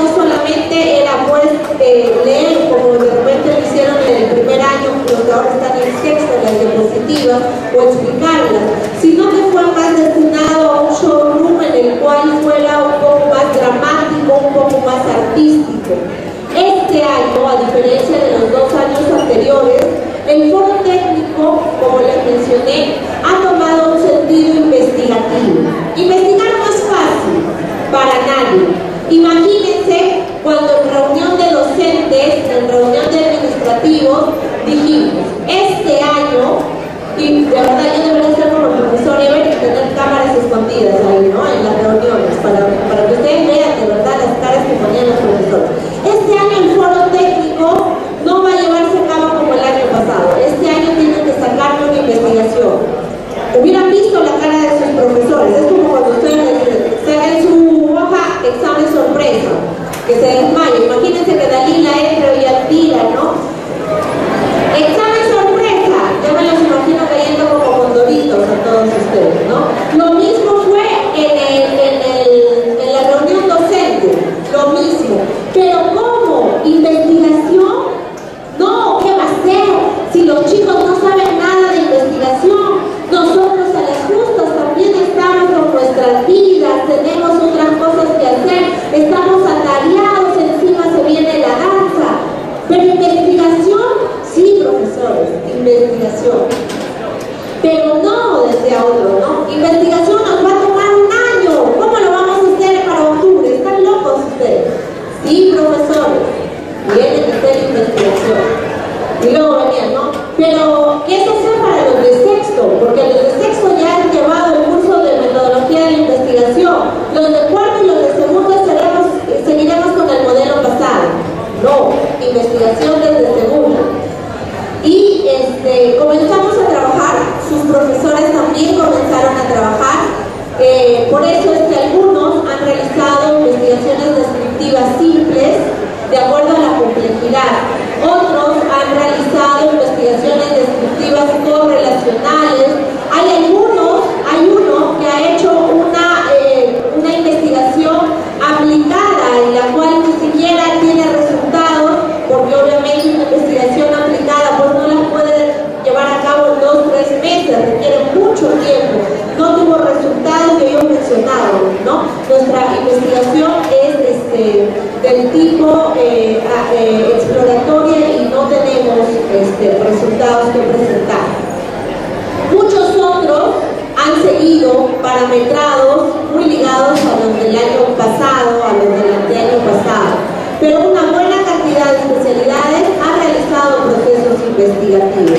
no solamente era pues eh, leer como de repente lo hicieron en el primer año, los que ahora están en sexto, las diapositivas, o explicarlas, sino que fue más destinado a un showroom en el cual fuera un poco más dramático, un poco más artístico. Este año, a diferencia de los dos años anteriores, el foro técnico, como les mencioné, ha tomado un sentido investigativo. Investigar no es fácil para nadie. Imagínense cuando en reunión de docentes, en reunión de administrativos, dijimos, este año, y de verdad yo debería ser como el profesor Eber y tener cámaras escondidas ahí, ¿no? En las reuniones, para, para que ustedes vean de verdad las caras que ponían los profesores. Este año el foro técnico no va a llevarse a cabo como el año pasado. Este año tienen que sacarle una investigación. Hubieran visto la cara de sus profesores. Es como cuando ustedes saquen su hoja examen sorpresa, que se desmaye. Imagínense que Dalila entra y altira, ¿no? Examen sorpresa. Yo me los imagino cayendo como condoritos a todos ustedes, ¿no? Lo mismo fue en, el, en, el, en la reunión docente. Lo mismo. Pero ¿cómo? ¿Investigación? No, ¿qué va a hacer? Si los chicos no saben nada de investigación, nosotros a las justas también estamos con nuestras vidas, tenemos otras cosas que hacer, estamos atareados, encima se viene la danza. Pero investigación, sí, profesores, investigación. Pero no desde a otro, ¿no? Investigación nos va a tomar un año. ¿Cómo lo vamos a hacer para octubre? ¿Están locos ustedes? Sí, profesores, tiene que ser investigación. Y luego venían, ¿no? Pero eso sea para los de sexto, porque los de sexto ya han llevado el curso de metodología de la investigación. Los de cuarto y los de segundo seremos, seguiremos con el modelo pasado. No, investigación desde segundo. Y este, comenzamos a trabajar, sus profesores también comenzaron a trabajar. Eh, por eso es que algunos han realizado investigaciones descriptivas simples de acuerdo a la complejidad. Otros han realizado investigaciones descriptivas correlacionales. Hay algunos, hay uno que ha hecho una, eh, una investigación aplicada en la cual ni siquiera tiene resultados, porque obviamente una investigación aplicada pues no la puede llevar a cabo en dos o tres meses, requiere mucho tiempo. No tuvo resultados que yo mencionaba, ¿no? Nuestra investigación es este, del tipo eh, eh, exploratoria y no tenemos este, resultados que presentar. Muchos otros han seguido parametrados muy ligados a los del año pasado, a los del anteaño pasado, pero una buena cantidad de especialidades han realizado procesos investigativos.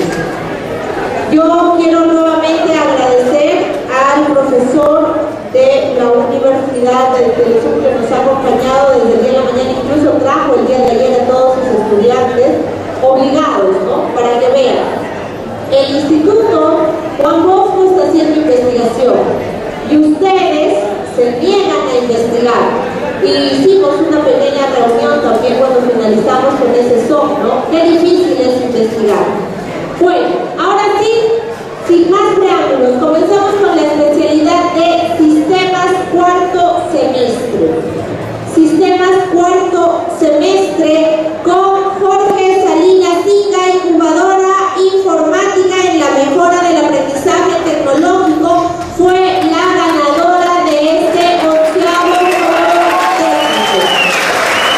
Yo quiero nuevamente agradecer al profesor de la Universidad del Telesur que nos ha acompañado desde el día de la mañana, incluso trajo el día de ayer a todos sus estudiantes obligados, ¿no? Para que vean. El Instituto Juan Bosco está haciendo investigación y ustedes se niegan a investigar. Y hicimos una pequeña reunión también cuando finalizamos con ese S O C, ¿no? Qué difícil es investigar. Bueno, ahora sí, sin más preámbulos, comenzamos con la especialidad de Sistemas cuarto semestre. Sistemas cuarto semestre con Jorge Salinas Inga, incubadora informática en la mejora del aprendizaje tecnológico, fue la ganadora de este onceavo foro técnico.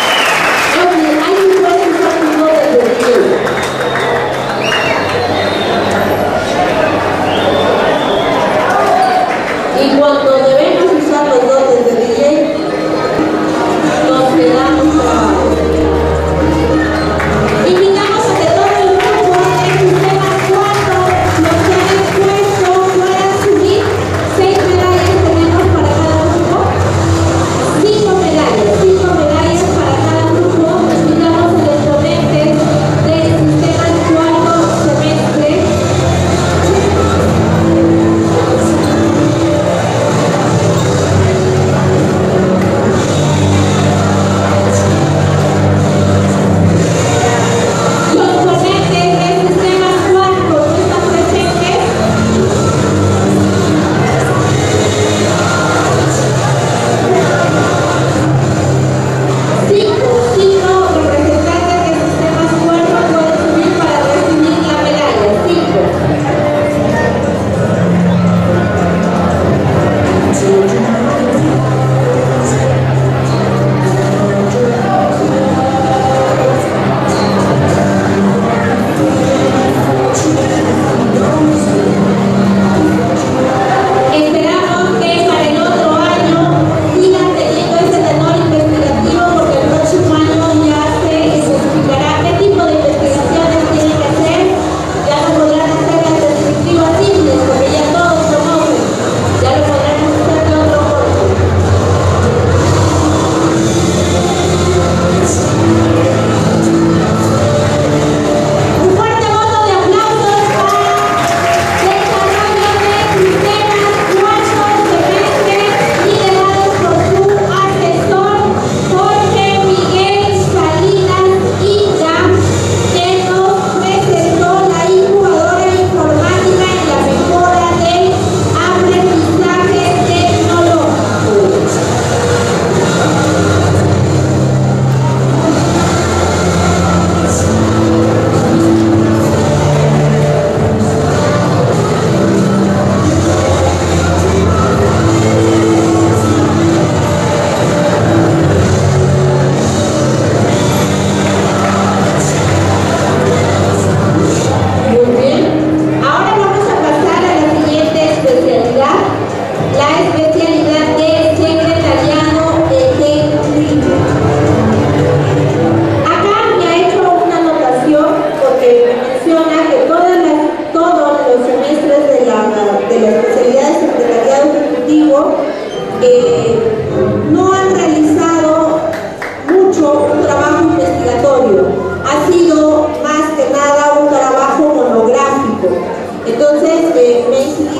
Hay un buen saludo desde el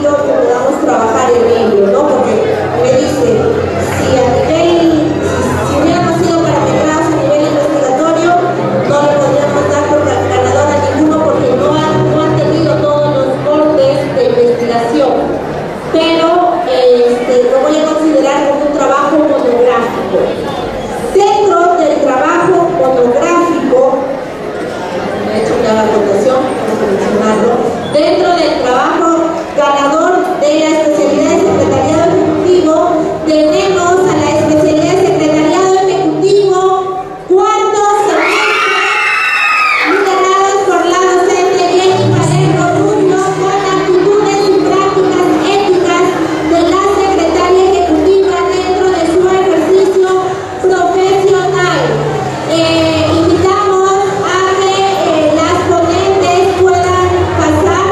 quiero que podamos trabajar en ello, ¿no? Porque me dice, si a nivel, si hubiéramos sido parametrados a nivel investigatorio, no le podríamos dar por ganador a ninguno porque no han, no han tenido todos los cortes de investigación. Pero este, lo voy a considerar como un trabajo monográfico. Dentro del trabajo monográfico, me he hecho una anotación, vamos a mencionarlo, dentro del trabajo ganador de la especialidad de secretariado ejecutivo, tenemos a la especialidad de secretariado ejecutivo cuarto semestre, liderados por la docente Jenny Palermo Rubio, con actitudes y prácticas éticas de la secretaria ejecutiva dentro de su ejercicio profesional. Eh, invitamos a que eh, las ponentes puedan pasar.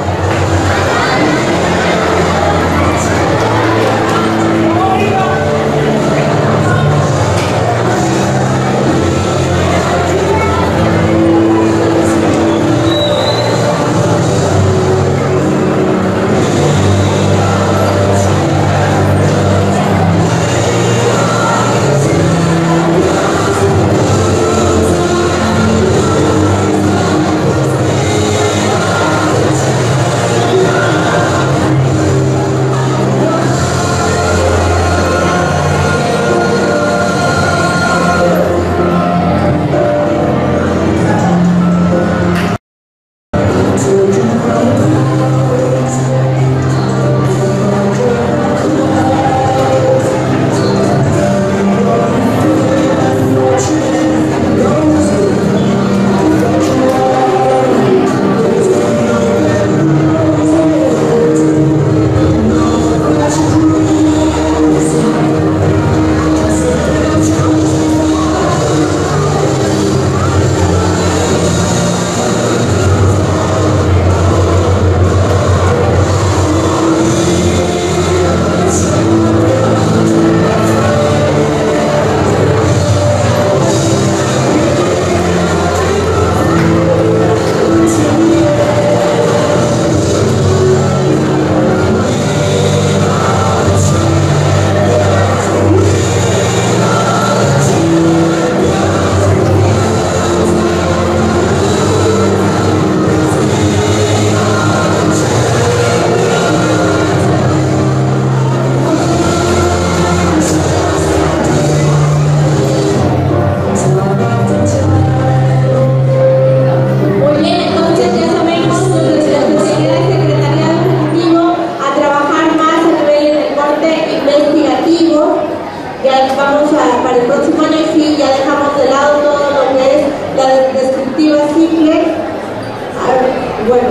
Muy bien, entonces ya sabemos desde la especialidad de secretariado ejecutivo a trabajar más a nivel del corte investigativo. Ya vamos a, para el próximo año, y sí, ya dejamos de lado todo lo que es la descriptiva simple. Ah, bueno,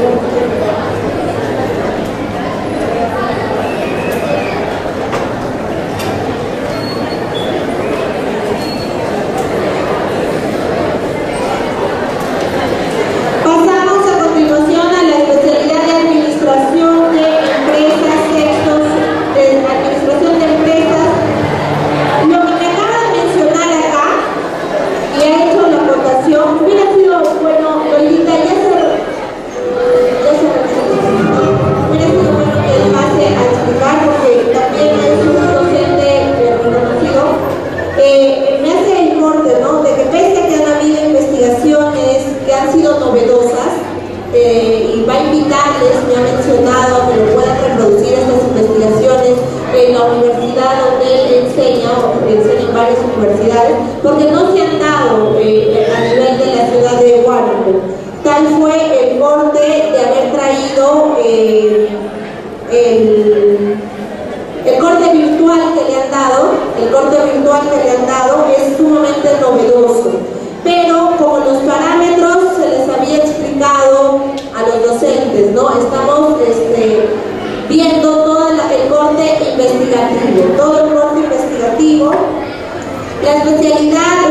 pasamos a continuación a la especialidad de administración de empresas, textos, de administración de empresas. Lo que me acaba de mencionar acá, y ha hecho la aportación, hubiera sido bueno, Lolita, ya se, ya se hubiera sido bueno que él pase a explicar, porque también es un docente eh, reconocido. Eh, me hace el corte, ¿no? De que pese a que han habido investigaciones que han sido novedosas, eh, y va a invitarles, me ha mencionado, a que lo puedan reproducir estas investigaciones en la universidad donde él enseña, o enseña en varias universidades, porque no se han dado eh, a nivel de la ciudad de Huánuco. Tal fue el corte de haber traído eh, el, el corte virtual que le han dado, el corte virtual que le han dado es sumamente novedoso. Pero como los parámetros se les había explicado a los docentes, ¿no? Estamos este, viendo todo el corte investigativo, todo el corte investigativo. La especialidad